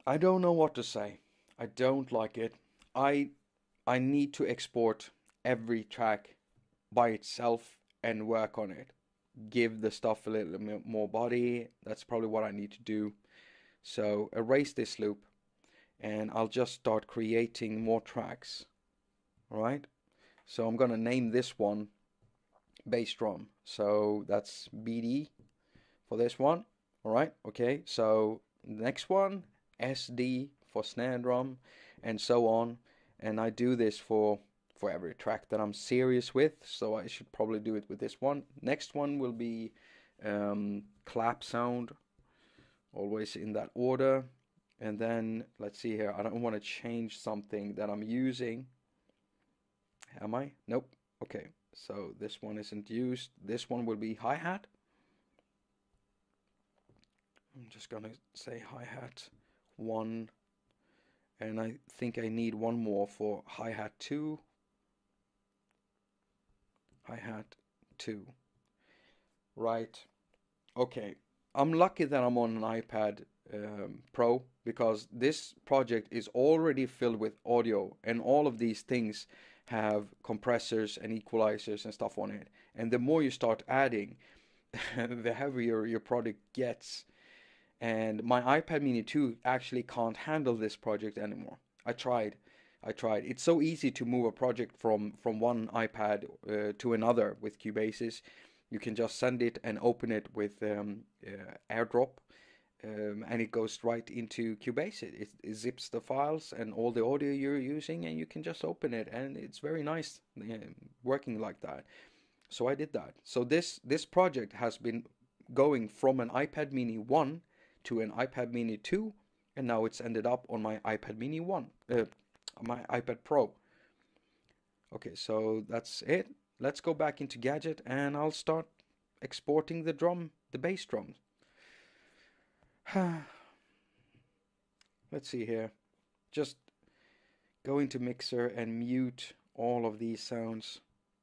I don't know what to say. I don't like it. I I need to export every track by itself and work on it. Give the stuff a little bit more body. That's probably what I need to do. So erase this loop and I'll just start creating more tracks. All right. So I'm gonna name this one bass drum. So that's BD for this one. All right. Okay. So next one SD for snare drum, and so on. And I do this for every track that I'm serious with. So I should probably do it with this one. Next one will be clap sound, always in that order. And then let's see here. I don't want to change something that I'm using. Am I? Nope. Okay. So this one isn't used. This one will be hi-hat. I'm just gonna say hi-hat 1, and I think I need one more for hi-hat 2. Hi-hat 2. Right. Okay. I'm lucky that I'm on an iPad Pro, because this project is already filled with audio, and all of these things have compressors and equalizers and stuff on it. And the more you start adding, the heavier your product gets. And my iPad Mini 2 actually can't handle this project anymore. I tried. It's so easy to move a project from one iPad to another with Cubasis. You can just send it and open it with AirDrop, and it goes right into Cubasis. It zips the files and all the audio you're using, and you can just open it, and it's very nice working like that. So I did that. So this project has been going from an iPad Mini 1 to an iPad Mini 2, and now it's ended up on my iPad Mini 1, my iPad Pro. Okay, so that's it. Let's go back into Gadget and I'll start exporting the bass drums. Let's see here. Just go into Mixer and mute all of these sounds.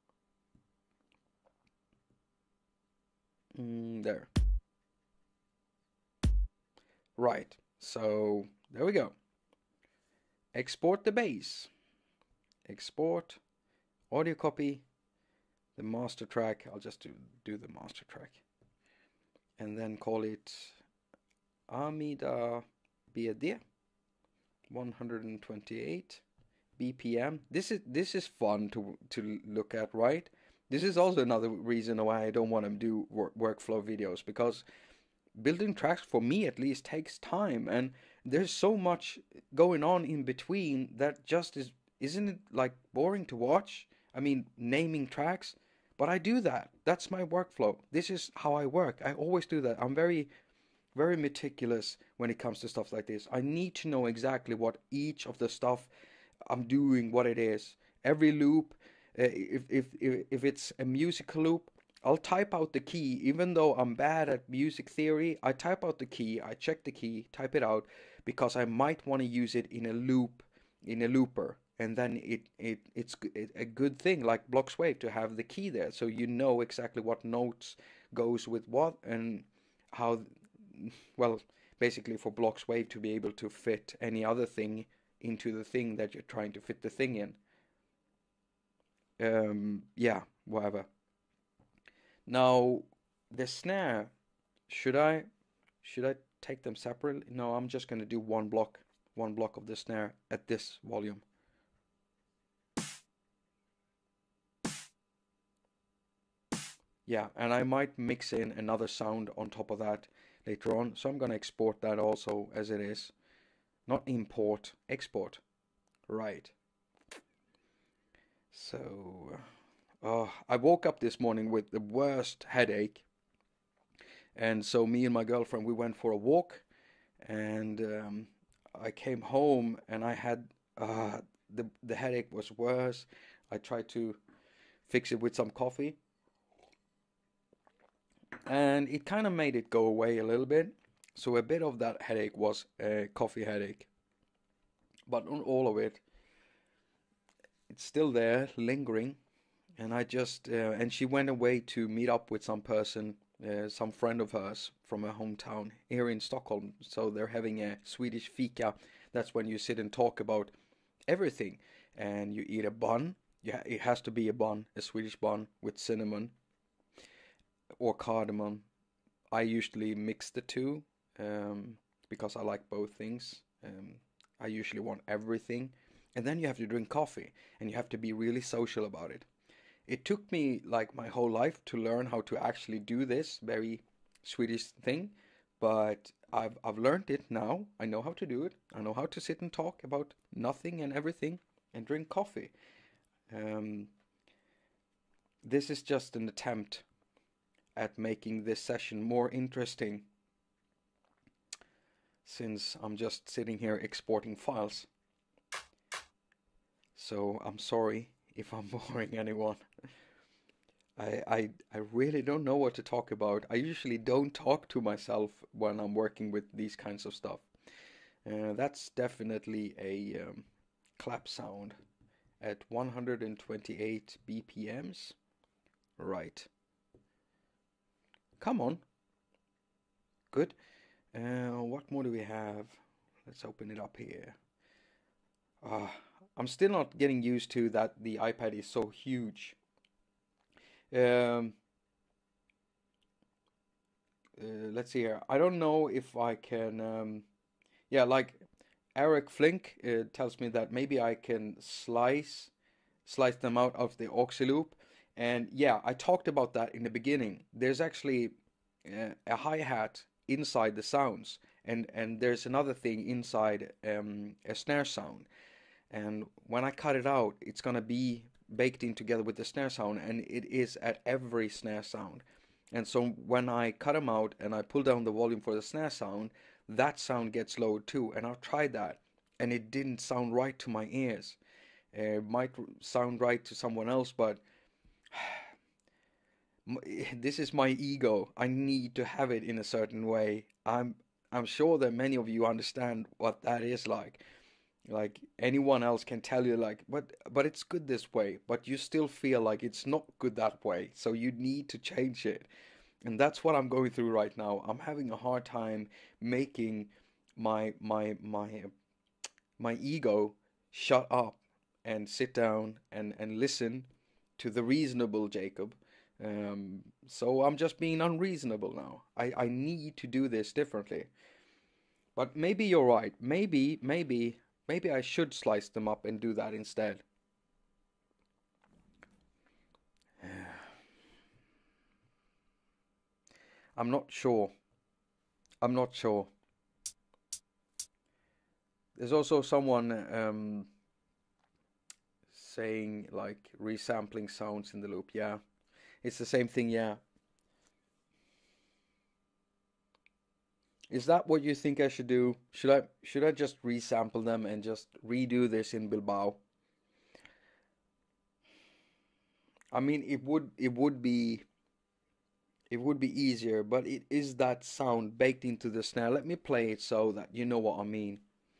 There. Right, so there we go. Export the bass. Export, audio copy, the master track. I'll just do the master track. And then call it Amida BD 128 BPM. This is fun to look at, right? This is also another reason why I don't want to do workflow videos, because building tracks, for me at least, takes time, and there's so much going on in between that just isn't it like boring to watch? I mean, naming tracks, but I do that. That's my workflow. This is how I work. I always do that. I'm very meticulous when it comes to stuff like this. I need to know exactly what each of the stuff I'm doing, what it is. Every loop, if it's a musical loop, I'll type out the key. Even though I'm bad at music theory, I type out the key, I check the key, type it out, because I might want to use it in a loop, in a looper. And then it's a good thing, like Block's Wave, to have the key there, so you know exactly what notes goes with what, and how, well, basically for Block's Wave to be able to fit any other thing into the thing that you're trying to fit the thing in. Yeah, whatever. Now, the snare, should I take them separately? No, I'm just gonna do one block of the snare at this volume. Yeah, and I might mix in another sound on top of that later on, so I'm gonna export that also as it is. Not import, export. Right. So, I woke up this morning with the worst headache, and so me and my girlfriend, we went for a walk, and I came home and I had the headache was worse. I tried to fix it with some coffee, and it kind of made it go away a little bit. So a bit of that headache was a coffee headache, but not all of it. It's still there, lingering. And I just and she went away to meet up with some person some friend of hers from her hometown here in Stockholm. So they're having a Swedish fika. That's when you sit and talk about everything, and you eat a bun. Yeah, it has to be a bun, a Swedish bun with cinnamon or cardamom. I usually mix the two because I like both things. I usually want everything. And then you have to drink coffee, and you have to be really social about it. It took me like my whole life to learn how to actually do this very Swedish thing, but I've learned it now. I know how to do it. I know how to sit and talk about nothing and everything and drink coffee. Um, this is just an attempt at making this session more interesting, since I'm just sitting here exporting files. So I'm sorry if I'm boring anyone. I really don't know what to talk about. I usually don't talk to myself when I'm working with these kinds of stuff. That's definitely a clap sound at 128 BPMs. Right. Come on. Good. What more do we have? Let's open it up here. I'm still not getting used to that the iPad is so huge. Let's see here. I don't know if I can. Yeah, like Eric Flink tells me that maybe I can slice them out of the aux loop. And yeah, I talked about that in the beginning. There's actually a hi-hat inside the sounds, and there's another thing inside a snare sound. And when I cut it out, it's gonna be baked in together with the snare sound, and it is at every snare sound. And so when I cut them out and I pull down the volume for the snare sound, that sound gets lowered too. And I've tried that, and it didn't sound right to my ears. It might sound right to someone else, but this is my ego. I need to have it in a certain way. I'm sure that many of you understand what that is like. Like anyone else can tell you like, but it's good this way, but you still feel like it's not good that way. So you need to change it. And that's what I'm going through right now. I'm having a hard time making my ego shut up and sit down and listen to the reasonable Jacob. So I'm just being unreasonable now. I need to do this differently. But maybe you're right. Maybe I should slice them up and do that instead. I'm not sure. I'm not sure. There's also someone saying like resampling sounds in the loop. Yeah, it's the same thing. Yeah. Is that what you think I should do? Should I just resample them and just redo this in Bilbao? I mean, it would be easier, but it is that sound baked into the snare. Let me play it so that you know what I mean.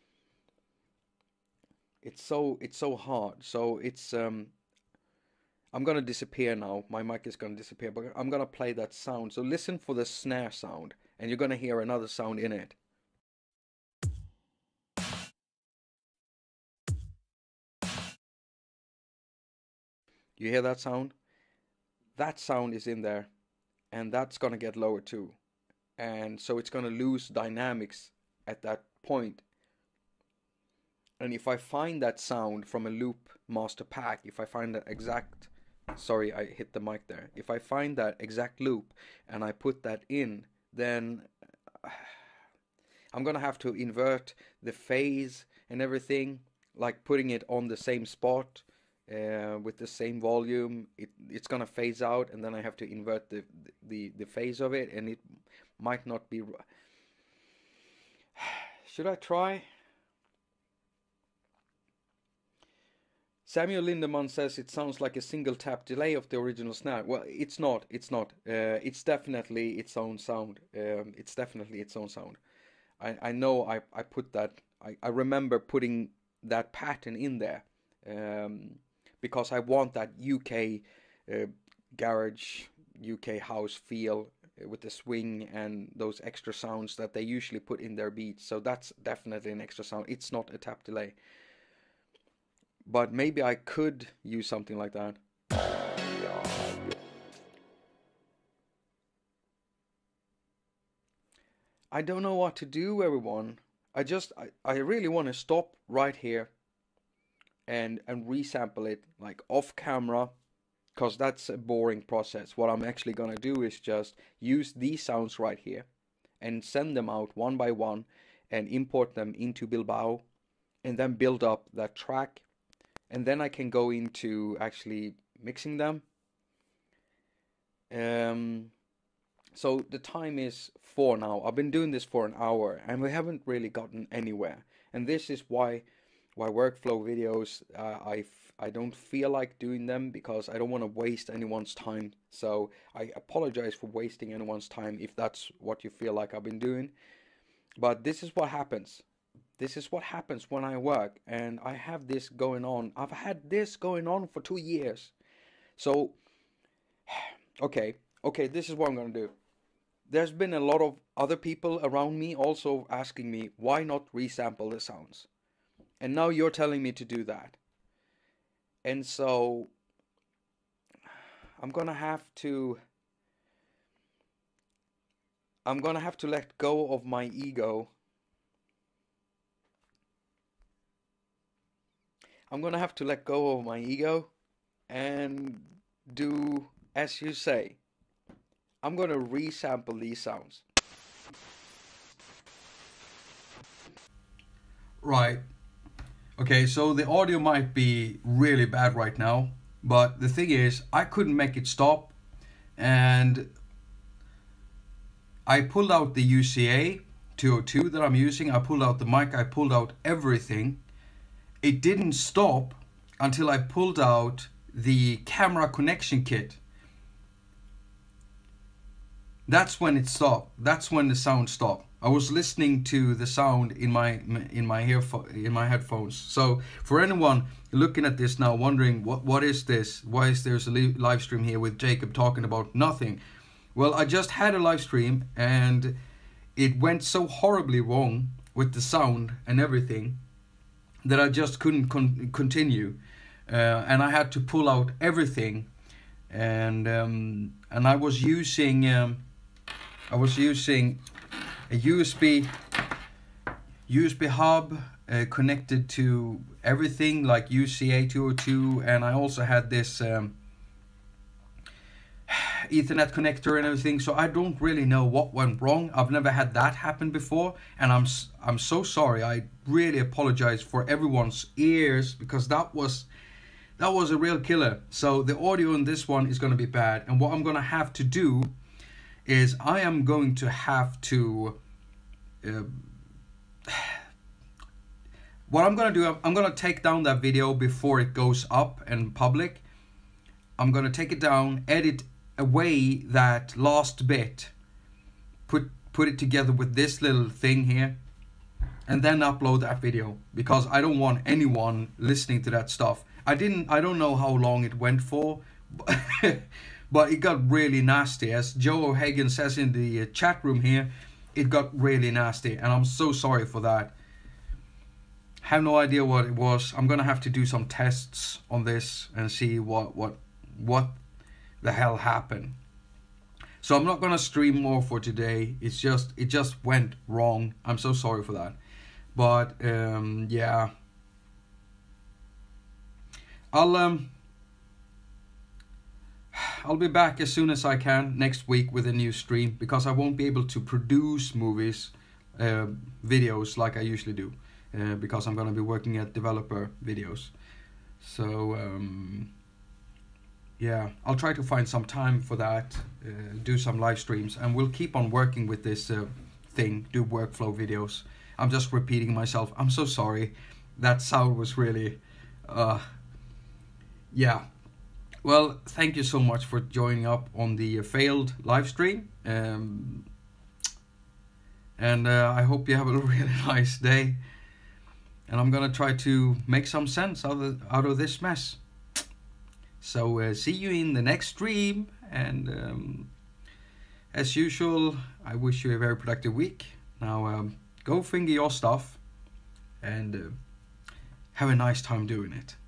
It's so hard. So it's I'm gonna disappear now. My mic is gonna disappear, but I'm gonna play that sound. So listen for the snare sound, and you're gonna hear another sound in it. You hear that sound? That sound is in there, and that's gonna get lower too. And so it's gonna lose dynamics at that point. And if I find that sound from a loop master pack, if I find that exact, sorry, I hit the mic there. If I find that exact loop and I put that in, then I'm gonna have to invert the phase and everything, like putting it on the same spot with the same volume. It's gonna phase out, and then I have to invert the phase of it, and it might not be. Should I try? Samuel Lindemann says it sounds like a single tap delay of the original snare. Well, it's not. It's not. It's definitely its own sound. It's definitely its own sound. I know I put that. I remember putting that pattern in there because I want that UK garage, UK house feel. with the swing and those extra sounds that they usually put in their beats. So that's definitely an extra sound. It's not a tap delay. But maybe I could use something like that. I don't know what to do, everyone. I really want to stop right here and resample it like off camera, because that's a boring process. What I'm actually gonna do is just use these sounds right here and send them out one by one and import them into Bilbao and then build up that track, and then I can go into actually mixing them. So the time is 4 now. I've been doing this for an hour and we haven't really gotten anywhere. And this is why workflow videos, I don't feel like doing them, because I don't want to waste anyone's time. So I apologize for wasting anyone's time if that's what you feel like I've been doing. But this is what happens. This is what happens when I work, and I have this going on. I've had this going on for 2 years. So, okay, this is what I'm going to do. There's been a lot of other people around me also asking me, why not resample the sounds? And now you're telling me to do that. And so I'm gonna have to let go of my ego. I'm gonna have to let go of my ego and do as you say. I'm gonna resample these sounds. Right. Okay, so the audio might be really bad right now, but the thing is, I couldn't make it stop, and I pulled out the UCA 202 that I'm using, I pulled out the mic, I pulled out everything. It didn't stop until I pulled out the camera connection kit. That's when it stopped. That's when the sound stopped. I was listening to the sound in my headphones. So for anyone looking at this now, wondering what is this? Why is there a live stream here with Jakob talking about nothing? Well, I just had a live stream and it went so horribly wrong with the sound and everything that I just couldn't continue, and I had to pull out everything, and I was using a USB hub connected to everything like UCA 202, and I also had this Ethernet connector and everything. So I don't really know what went wrong. I've never had that happen before, and I'm so sorry. I really apologize for everyone's ears, because that was a real killer. So the audio in this one is going to be bad, and what I'm going to have to do is I am going to have to what I'm going to do, I'm going to take down that video before it goes up in public. I'm going to take it down, edit away that last bit, put it together with this little thing here, and then upload that video, because I don't want anyone listening to that stuff. I don't know how long it went for, but it got really nasty. As Joe O'Hagan says in the chat room here, it got really nasty, and I'm so sorry for that. Have no idea what it was. I'm gonna have to do some tests on this and see what the hell happened. So I'm not gonna stream more for today. It just went wrong. I'm so sorry for that. But yeah, I'll be back as soon as I can next week with a new stream, because I won't be able to produce videos like I usually do, because I'm gonna be working at developer videos. So yeah, I'll try to find some time for that, do some live streams, and we'll keep on working with this thing, do workflow videos. I'm just repeating myself. I'm so sorry. That sound was really, yeah. Well, thank you so much for joining up on the failed live stream. And I hope you have a really nice day. And I'm gonna try to make some sense out of this mess. So see you in the next stream, and as usual, I wish you a very productive week. Now go finger your stuff and have a nice time doing it.